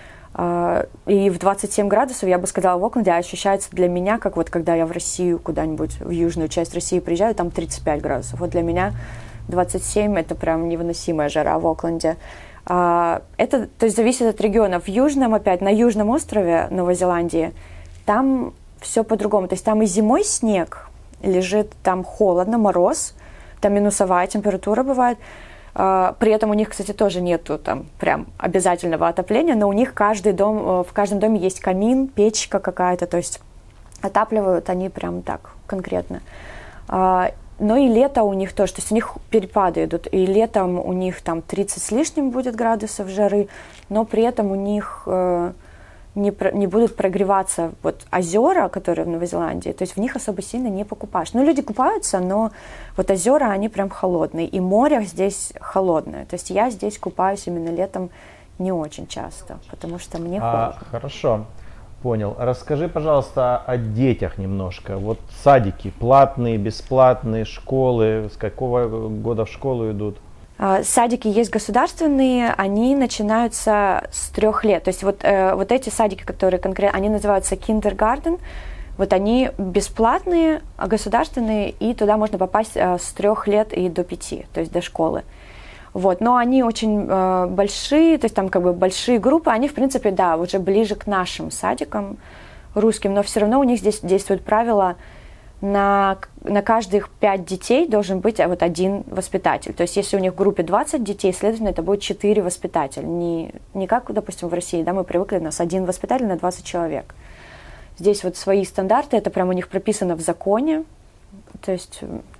И в 27 градусов, я бы сказала, в Окленде ощущается для меня, как вот когда я в Россию, куда-нибудь в южную часть России приезжаю, там 35 градусов. Вот для меня 27 – это прям невыносимая жара в Окленде. Это, то есть, зависит от региона. В южном, опять, на южном острове Новой Зеландии, там все по-другому. То есть там и зимой снег лежит, там холодно, мороз, там минусовая температура бывает. При этом у них, кстати, тоже нету там прям обязательного отопления, но у них каждый дом, в каждом доме есть камин, печка какая-то, то есть отапливают они прям так конкретно. Но и лето у них тоже, то есть у них перепады идут, и летом у них там 30 с лишним будет градусов жары, но при этом у них не будут прогреваться вот озера, которые в Новой Зеландии, то есть в них особо сильно не покупаешь. Ну, люди купаются, но вот озера, они прям холодные, и море здесь холодное. То есть я здесь купаюсь именно летом не очень часто, потому что мне холодно. Хорошо, понял. Расскажи, пожалуйста, о детях немножко. Вот садики платные, бесплатные, школы, с какого года в школу идут? Садики есть государственные, они начинаются с 3 лет. То есть вот эти садики, которые конкретно, они называются kindergarten, вот они бесплатные, государственные, и туда можно попасть с 3 лет и до 5, то есть до школы. Вот. Но они очень большие, то есть там как бы большие группы, они в принципе, да, уже ближе к нашим садикам русским, но все равно у них здесь действует правило, на каждых 5 детей должен быть вот один воспитатель. То есть если у них в группе 20 детей, следовательно, это будет 4 воспитателя. Не как, допустим, в России, да, мы привыкли, у нас один воспитатель на 20 человек. Здесь вот свои стандарты, это прямо у них прописано в законе. То есть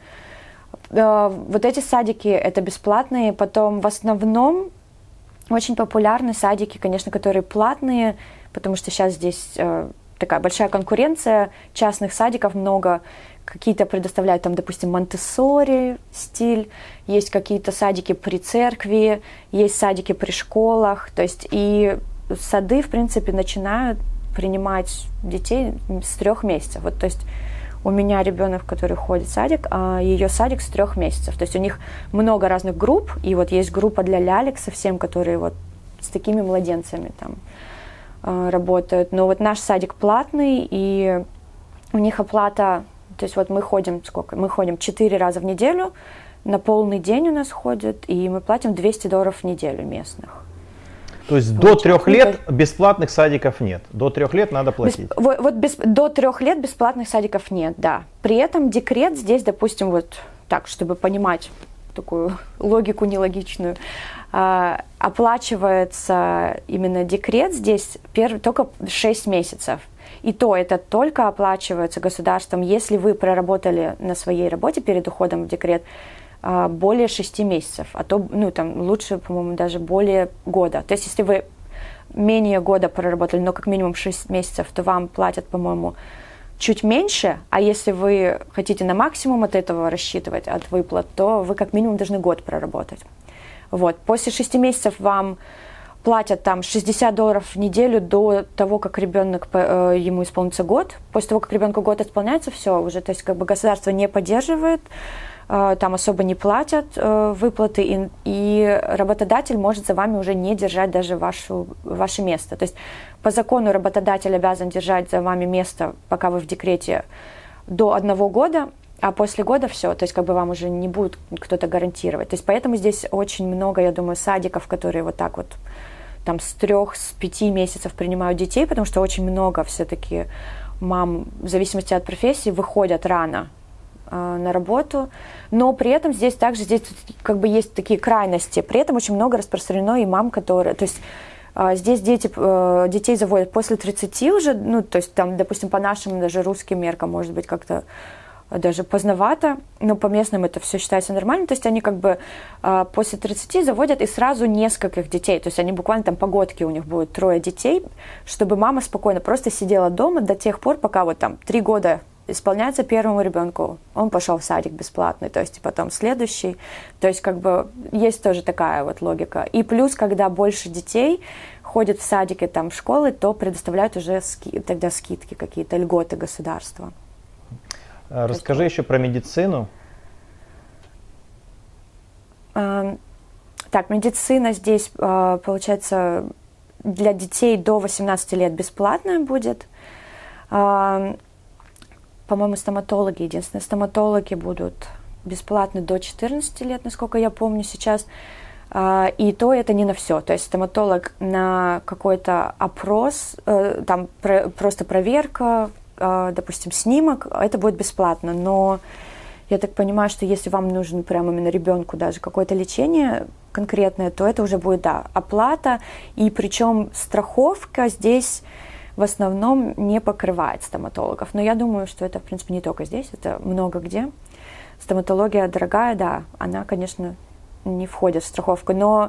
вот эти садики, это бесплатные. Потом в основном очень популярны садики, конечно, которые платные, потому что сейчас здесь такая большая конкуренция, частных садиков много, какие-то предоставляют там, допустим, Монтессори стиль, есть какие-то садики при церкви, есть садики при школах, то есть и сады, в принципе, начинают принимать детей с 3 месяцев. Вот, то есть у меня ребенок, который ходит в садик, а ее садик с 3 месяцев, то есть у них много разных групп, и вот есть группа для лялек совсем, которые вот с такими младенцами там работают. Но вот наш садик платный, и у них оплата, то есть вот мы ходим 4 раза в неделю, на полный день у нас ходят, и мы платим $200 в неделю местных. То есть до 3 лет бесплатных садиков нет, до 3 лет надо платить? До 3 лет бесплатных садиков нет, да. При этом декрет здесь, допустим, вот так, чтобы понимать такую логику нелогичную, оплачивается именно декрет здесь только 6 месяцев. И то это только оплачивается государством, если вы проработали на своей работе перед уходом в декрет более 6 месяцев, а то, ну, там лучше, по-моему, даже более года. То есть если вы менее года проработали, но как минимум 6 месяцев, то вам платят, по-моему, чуть меньше, а если вы хотите на максимум от этого рассчитывать, от выплат, то вы как минимум должны год проработать. Вот. После 6 месяцев вам платят там $60 в неделю до того, как ребенок, ему исполнится год. После того, как ребенку год исполняется, все уже, то есть как бы государство не поддерживает, там особо не платят выплаты, и работодатель может за вами уже не держать даже ваше место. То есть по закону работодатель обязан держать за вами место, пока вы в декрете, до 1 года, а после года все, то есть как бы вам уже не будет кто-то гарантировать. То есть поэтому здесь очень много, я думаю, садиков, которые вот так вот там с 3-5 месяцев принимают детей, потому что очень много все-таки мам, в зависимости от профессии, выходят рано на работу, но при этом здесь как бы есть такие крайности, при этом очень много распространено и мам, которые, то есть здесь детей заводят после 30 уже, ну, то есть там, допустим, по нашим даже русским меркам, может быть, как-то даже поздновато, но по местным это все считается нормально, то есть они как бы после 30 заводят и сразу нескольких детей, то есть они буквально там погодки, у них будет 3 детей, чтобы мама спокойно просто сидела дома до тех пор, пока вот там 3 года исполняется первому ребенку, он пошел в садик бесплатный, то есть и потом следующий, то есть как бы есть тоже такая вот логика. И плюс, когда больше детей ходят в садики, там, в школы, то предоставляют уже тогда скидки какие-то, льготы государства. Расскажи еще про медицину. Так, медицина здесь, получается, для детей до 18 лет бесплатная будет. По-моему, стоматологи, единственные стоматологи будут бесплатны до 14 лет, насколько я помню сейчас. И то это не на все. То есть стоматолог на какой-то опрос, там просто проверка, допустим, снимок, это будет бесплатно. Но я так понимаю, что если вам нужен прямо именно ребенку даже какое-то лечение конкретное, то это уже будет, да, оплата. И причем страховка здесь в основном не покрывает стоматологов. Но я думаю, что это, в принципе, не только здесь, это много где. Стоматология дорогая, да, она, конечно, не входит в страховку, но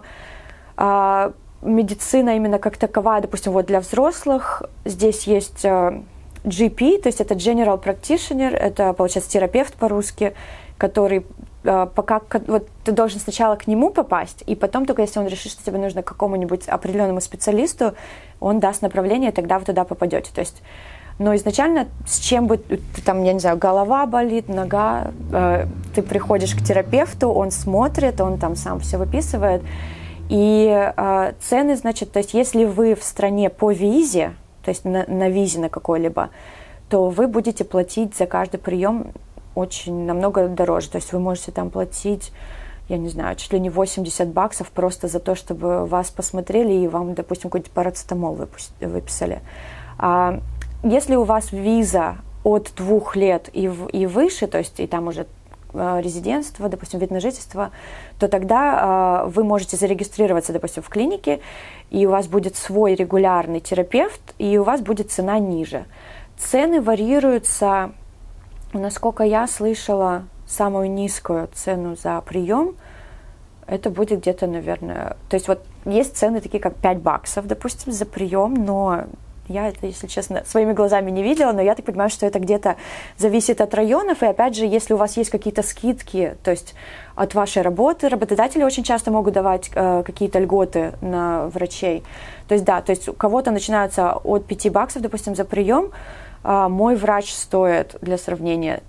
медицина именно как таковая, допустим, вот для взрослых, здесь есть GP, то есть это General Practitioner, это, получается, терапевт по-русски, который пока вот ты должен сначала к нему попасть, и потом только если он решит, что тебе нужно к какому-нибудь определенному специалисту, он даст направление, и тогда вы туда попадете. То есть, но изначально с чем бы, там, я не знаю, голова болит, нога, ты приходишь к терапевту, он смотрит, он там сам все выписывает, и цены, значит, то есть если вы в стране по визе, то есть на визе на какой-либо, то вы будете платить за каждый прием очень намного дороже. То есть вы можете там платить, я не знаю, чуть ли не $80 просто за то, чтобы вас посмотрели и вам, допустим, какой-то парацетамол выписали. Если у вас виза от 2 лет и выше, то есть и там уже резидентство, допустим, вид на жительство, то тогда вы можете зарегистрироваться, допустим, в клинике, и у вас будет свой регулярный терапевт, и у вас будет цена ниже. Цены варьируются, насколько я слышала, самую низкую цену за прием, это будет где-то, наверное, то есть вот есть цены такие, как $5, допустим, за прием, но я это, если честно, своими глазами не видела, но я так понимаю, что это где-то зависит от районов, и опять же, если у вас есть какие-то скидки, то есть от вашей работы, работодатели очень часто могут давать какие-то льготы на врачей. То есть да, то есть у кого-то начинается от $5, допустим, за прием. Мой врач стоит, для сравнения,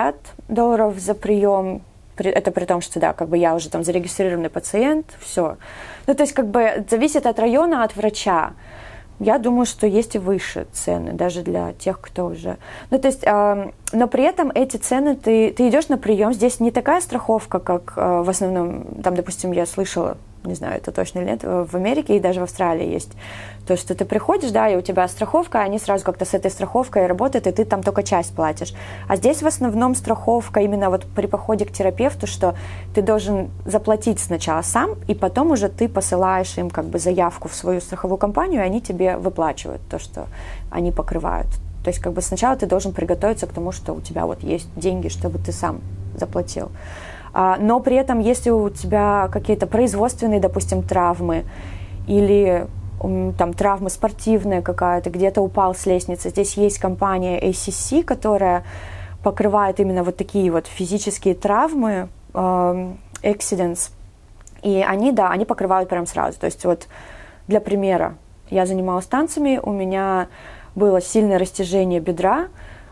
$50 за прием. Это при том, что, да, как бы я уже там зарегистрированный пациент, все. Ну, то есть, как бы, зависит от района, от врача. Я думаю, что есть и выше цены, даже для тех, кто уже... Ну, то есть, но при этом эти цены, ты идешь на прием, здесь не такая страховка, как в основном, там, допустим, я слышала, не знаю, это точно или нет, в Америке и даже в Австралии есть. То, что ты приходишь, да, и у тебя страховка, они сразу как-то с этой страховкой работают, и ты там только часть платишь. А здесь в основном страховка именно вот при походе к терапевту, что ты должен заплатить сначала сам, и потом уже ты посылаешь им как бы заявку в свою страховую компанию, и они тебе выплачивают то, что они покрывают. То есть как бы сначала ты должен приготовиться к тому, что у тебя вот есть деньги, чтобы ты сам заплатил. Но при этом, если у тебя какие-то производственные, допустим, травмы или там травма спортивная какая-то, где-то упал с лестницы, здесь есть компания ACC, которая покрывает именно вот такие вот физические травмы, accidents, и они, да, они покрывают прям сразу. То есть вот для примера, я занималась танцами, у меня было сильное растяжение бедра,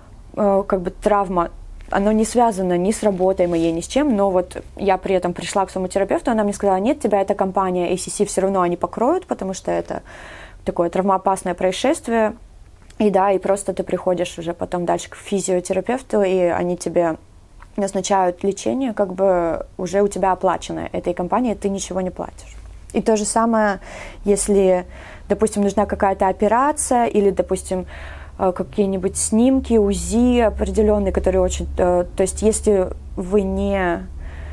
как бы травма, оно не связано ни с работой моей, ни с чем, но вот я при этом пришла к своему терапевту, она мне сказала, нет, тебя эта компания ACC все равно они покроют, потому что это такое травмоопасное происшествие, и да, и просто ты приходишь уже потом дальше к физиотерапевту, и они тебе назначают лечение, как бы уже у тебя оплачено этой компанией, ты ничего не платишь. И то же самое, если, допустим, нужна какая-то операция, или, допустим, какие-нибудь снимки, УЗИ определенные, которые очень... То есть если вы не...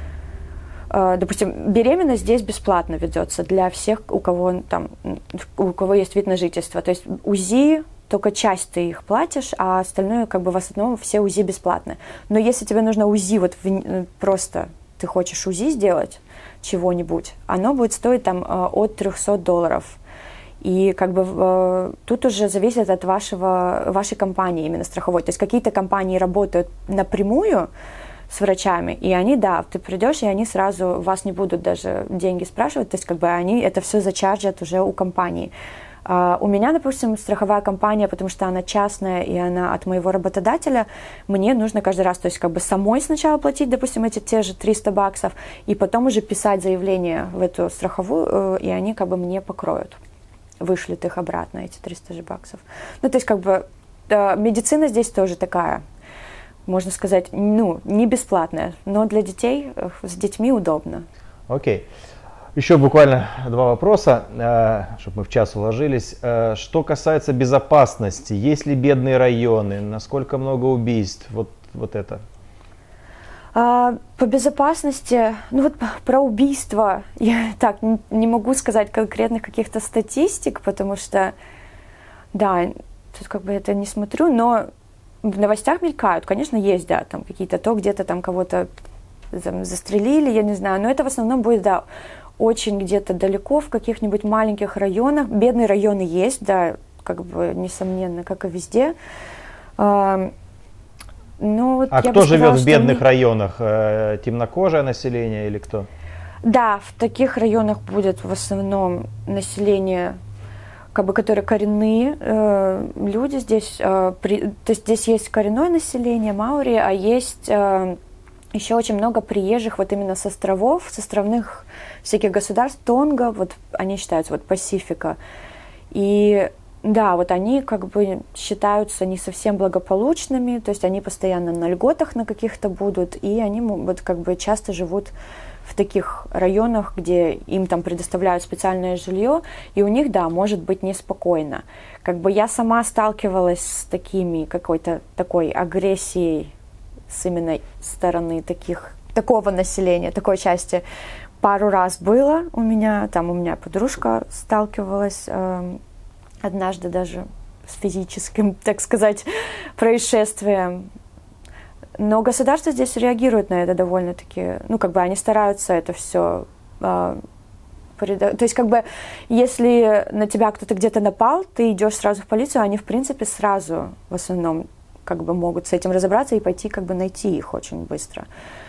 Допустим, беременность здесь бесплатно ведется для всех, у кого есть вид на жительство. То есть УЗИ, только часть ты их платишь, а остальное как бы в основном все УЗИ бесплатно. Но если тебе нужно УЗИ, вот просто ты хочешь УЗИ сделать чего-нибудь, оно будет стоить там от $300. И как бы тут уже зависит от вашей компании именно страховой. То есть какие-то компании работают напрямую с врачами, и они, да, ты придешь, и они сразу вас не будут даже деньги спрашивать, то есть как бы они это все зачарджат уже у компании. У меня, допустим, страховая компания, потому что она частная, и она от моего работодателя, мне нужно каждый раз, то есть как бы самой сначала платить, допустим, эти те же $300, и потом уже писать заявление в эту страховую, и они как бы мне покроют, вышлют их обратно, эти $300. Ну, то есть как бы медицина здесь тоже такая, можно сказать, ну, не бесплатная, но для детей, с детьми удобно. Окей. Еще буквально 2 вопроса, чтобы мы в час уложились. Что касается безопасности, есть ли бедные районы, насколько много убийств, вот это? По безопасности, ну вот про убийства я так не могу сказать конкретных каких-то статистик, потому что, да, тут как бы это не смотрю, но в новостях мелькают, конечно, есть, да, там какие-то где-то там кого-то застрелили, я не знаю, но это в основном будет, да, очень где-то далеко, в каких-нибудь маленьких районах. Бедные районы есть, да, как бы, несомненно, как и везде. Но вот а кто живет в бедных районах? Темнокожее население или кто? Да, в таких районах будет в основном население, как бы, которые коренные люди здесь. То есть здесь есть коренное население, маори, а есть еще очень много приезжих вот именно с островов, с островных всяких государств, Тонга, вот они считаются, вот Пасифика. И да, вот они как бы считаются не совсем благополучными, то есть они постоянно на льготах на каких-то будут, и они вот как бы часто живут в таких районах, где им там предоставляют специальное жилье, и у них, да, может быть неспокойно. Как бы я сама сталкивалась с какой-то такой агрессией с именно стороны такого населения, такой части. Пару раз было у меня подружка сталкивалась однажды даже с физическим, так сказать, происшествием. Но государство здесь реагирует на это довольно-таки, ну, как бы они стараются это все то есть, как бы, если на тебя кто-то где-то напал, ты идешь сразу в полицию, они, в принципе, сразу, в основном, как бы могут с этим разобраться и пойти, как бы, найти их очень быстро.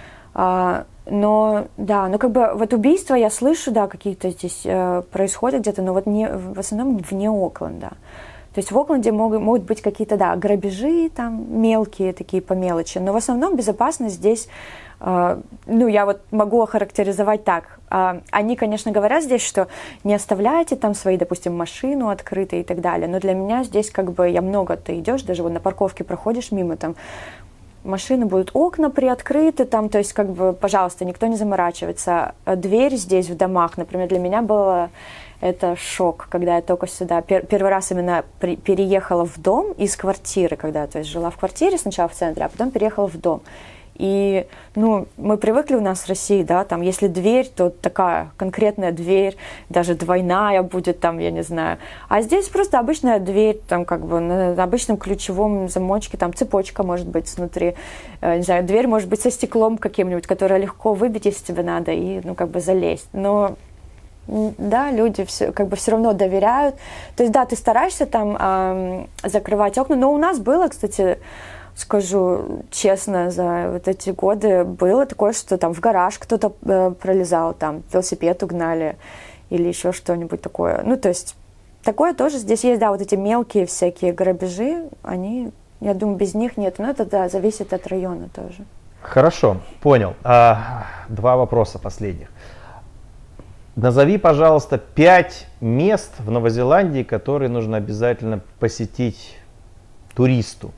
Но, да, ну, как бы, вот убийства я слышу, да, какие-то здесь происходят где-то, но вот в основном вне Окленда. То есть в Окленде могут быть какие-то, да, грабежи там мелкие, такие по мелочи, но в основном безопасность здесь, ну, я вот могу охарактеризовать так. Они, конечно, говорят здесь, что не оставляйте там свои, допустим, машину открытой и так далее, но для меня здесь, как бы, ты идешь, даже вот на парковке проходишь мимо, там, машины будут, окна приоткрыты, там, то есть, как бы, пожалуйста, никто не заморачивается. Дверь здесь в домах, например, для меня было это шок, когда я только сюда первый раз именно переехала в дом из квартиры, когда, то есть, жила в квартире сначала в центре, а потом переехала в дом. И, ну, мы привыкли у нас в России, да, там, если дверь, то такая конкретная дверь, даже двойная будет, там, я не знаю. А здесь просто обычная дверь, там, как бы, на обычном ключевом замочке, там, цепочка может быть снутри, не знаю, дверь может быть со стеклом каким-нибудь, которое легко выбить, если тебе надо, и, ну, как бы, залезть. Но, да, люди все, как бы, все равно доверяют. То есть, да, ты стараешься там закрывать окна, но у нас было, кстати, скажу честно, за вот эти годы было такое, что там в гараж кто-то пролезал, там велосипед угнали или еще что-нибудь такое. Ну, то есть такое тоже здесь есть, да, вот эти мелкие всякие грабежи, они, я думаю, без них нет. Но это, да, зависит от района тоже. Хорошо, понял. 2 вопроса последних. Назови, пожалуйста, 5 мест в Новой Зеландии, которые нужно обязательно посетить туристу.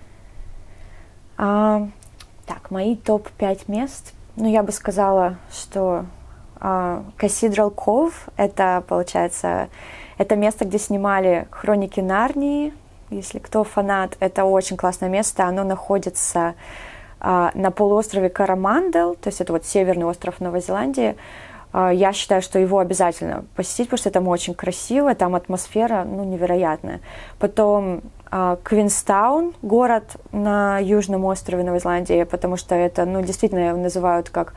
Так, мои топ-5 мест. Ну, я бы сказала, что Cathedral Cove, это, получается, это место, где снимали «Хроники Нарнии». Если кто фанат, это очень классное место. Оно находится на полуострове Коромандел, то есть это вот северный остров Новой Зеландии. Я считаю, что его обязательно посетить, потому что там очень красиво, там атмосфера, ну, невероятная. Потом Квинстаун, город на южном острове Новой Зеландии, потому что это, ну, действительно его называют как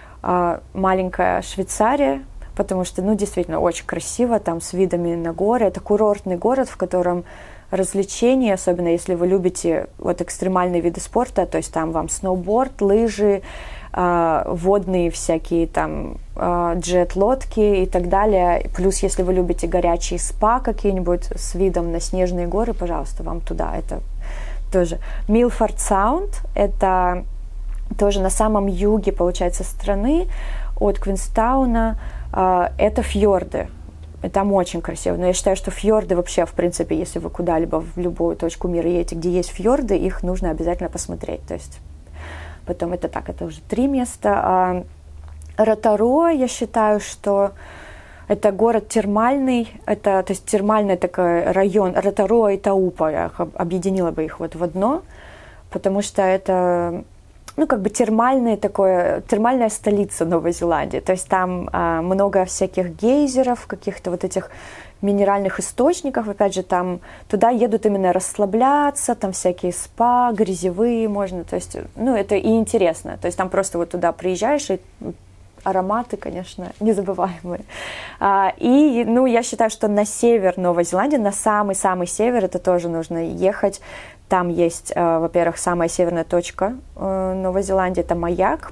маленькая Швейцария, потому что, ну, действительно очень красиво, там с видами на горы. Это курортный город, в котором развлечения, особенно если вы любите вот экстремальные виды спорта, то есть там вам сноуборд, лыжи, водные всякие там джет-лодки и так далее. Плюс, если вы любите горячие спа какие-нибудь с видом на снежные горы, пожалуйста, вам туда. Это тоже. Милфорд Саунд, это тоже на самом юге, получается, страны, от Квинстауна. Это фьорды. И там очень красиво. Но я считаю, что фьорды вообще, в принципе, если вы куда-либо в любую точку мира едете, где есть фьорды, их нужно обязательно посмотреть. То есть потом это так, это уже 3 места. Ротаруа, я считаю, что это город термальный, это, то есть термальный такой район, Ротаруа и Таупа, я объединила бы их вот в одно, потому что это, ну, как бы термальная столица Новой Зеландии, то есть там много всяких гейзеров, каких-то вот этих минеральных источников, опять же, там туда едут именно расслабляться, там всякие спа, грязевые можно, то есть, ну, это и интересно, то есть там просто вот туда приезжаешь, и ароматы, конечно, незабываемые. И, ну, я считаю, что на север Новой Зеландии, на самый-самый север, это тоже нужно ехать. Там есть, во-первых, самая северная точка Новой Зеландии, это маяк,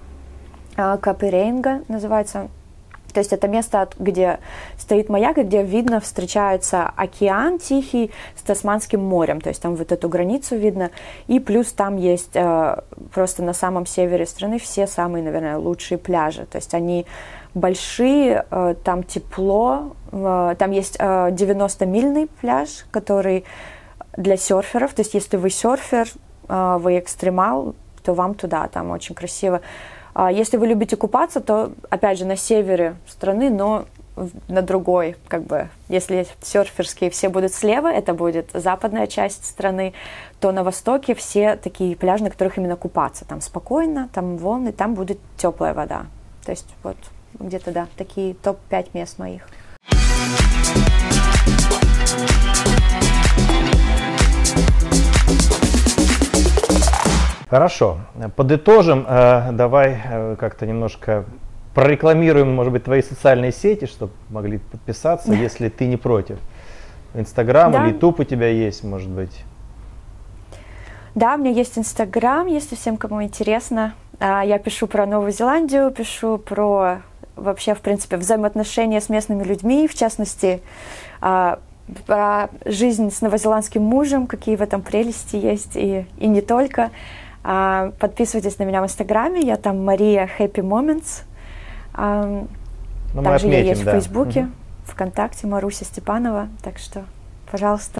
Капирейнга называется. То есть это место, где стоит маяк, и где видно, встречается океан Тихий с Тасманским морем. То есть там вот эту границу видно. И плюс там есть просто на самом севере страны все самые, наверное, лучшие пляжи. То есть они большие, там тепло. Там есть 90-мильный пляж, который для серферов. То есть если вы серфер, вы экстремал, то вам туда, там очень красиво. Если вы любите купаться, то, опять же, на севере страны, но на другой, как бы, если серферские все будут слева, это будет западная часть страны, то на востоке все такие пляжи, на которых именно купаться. Там спокойно, там волны, там будет теплая вода. То есть вот где-то, да, такие топ-5 мест моих. Хорошо. Подытожим. Давай как-то немножко прорекламируем, может быть, твои социальные сети, чтобы могли подписаться, если ты не против. Инстаграм или Ютуб у тебя есть, может быть? Да, у меня есть Инстаграм, если всем кому интересно. Я пишу про Новую Зеландию, пишу про вообще, в принципе, взаимоотношения с местными людьми, в частности, про жизнь с новозеландским мужем, какие в этом прелести есть, и не только. Подписывайтесь на меня в Инстаграме, я там Мария Happy Moments. Также я есть в Фейсбуке, ВКонтакте, Маруся Степанова, так что, пожалуйста.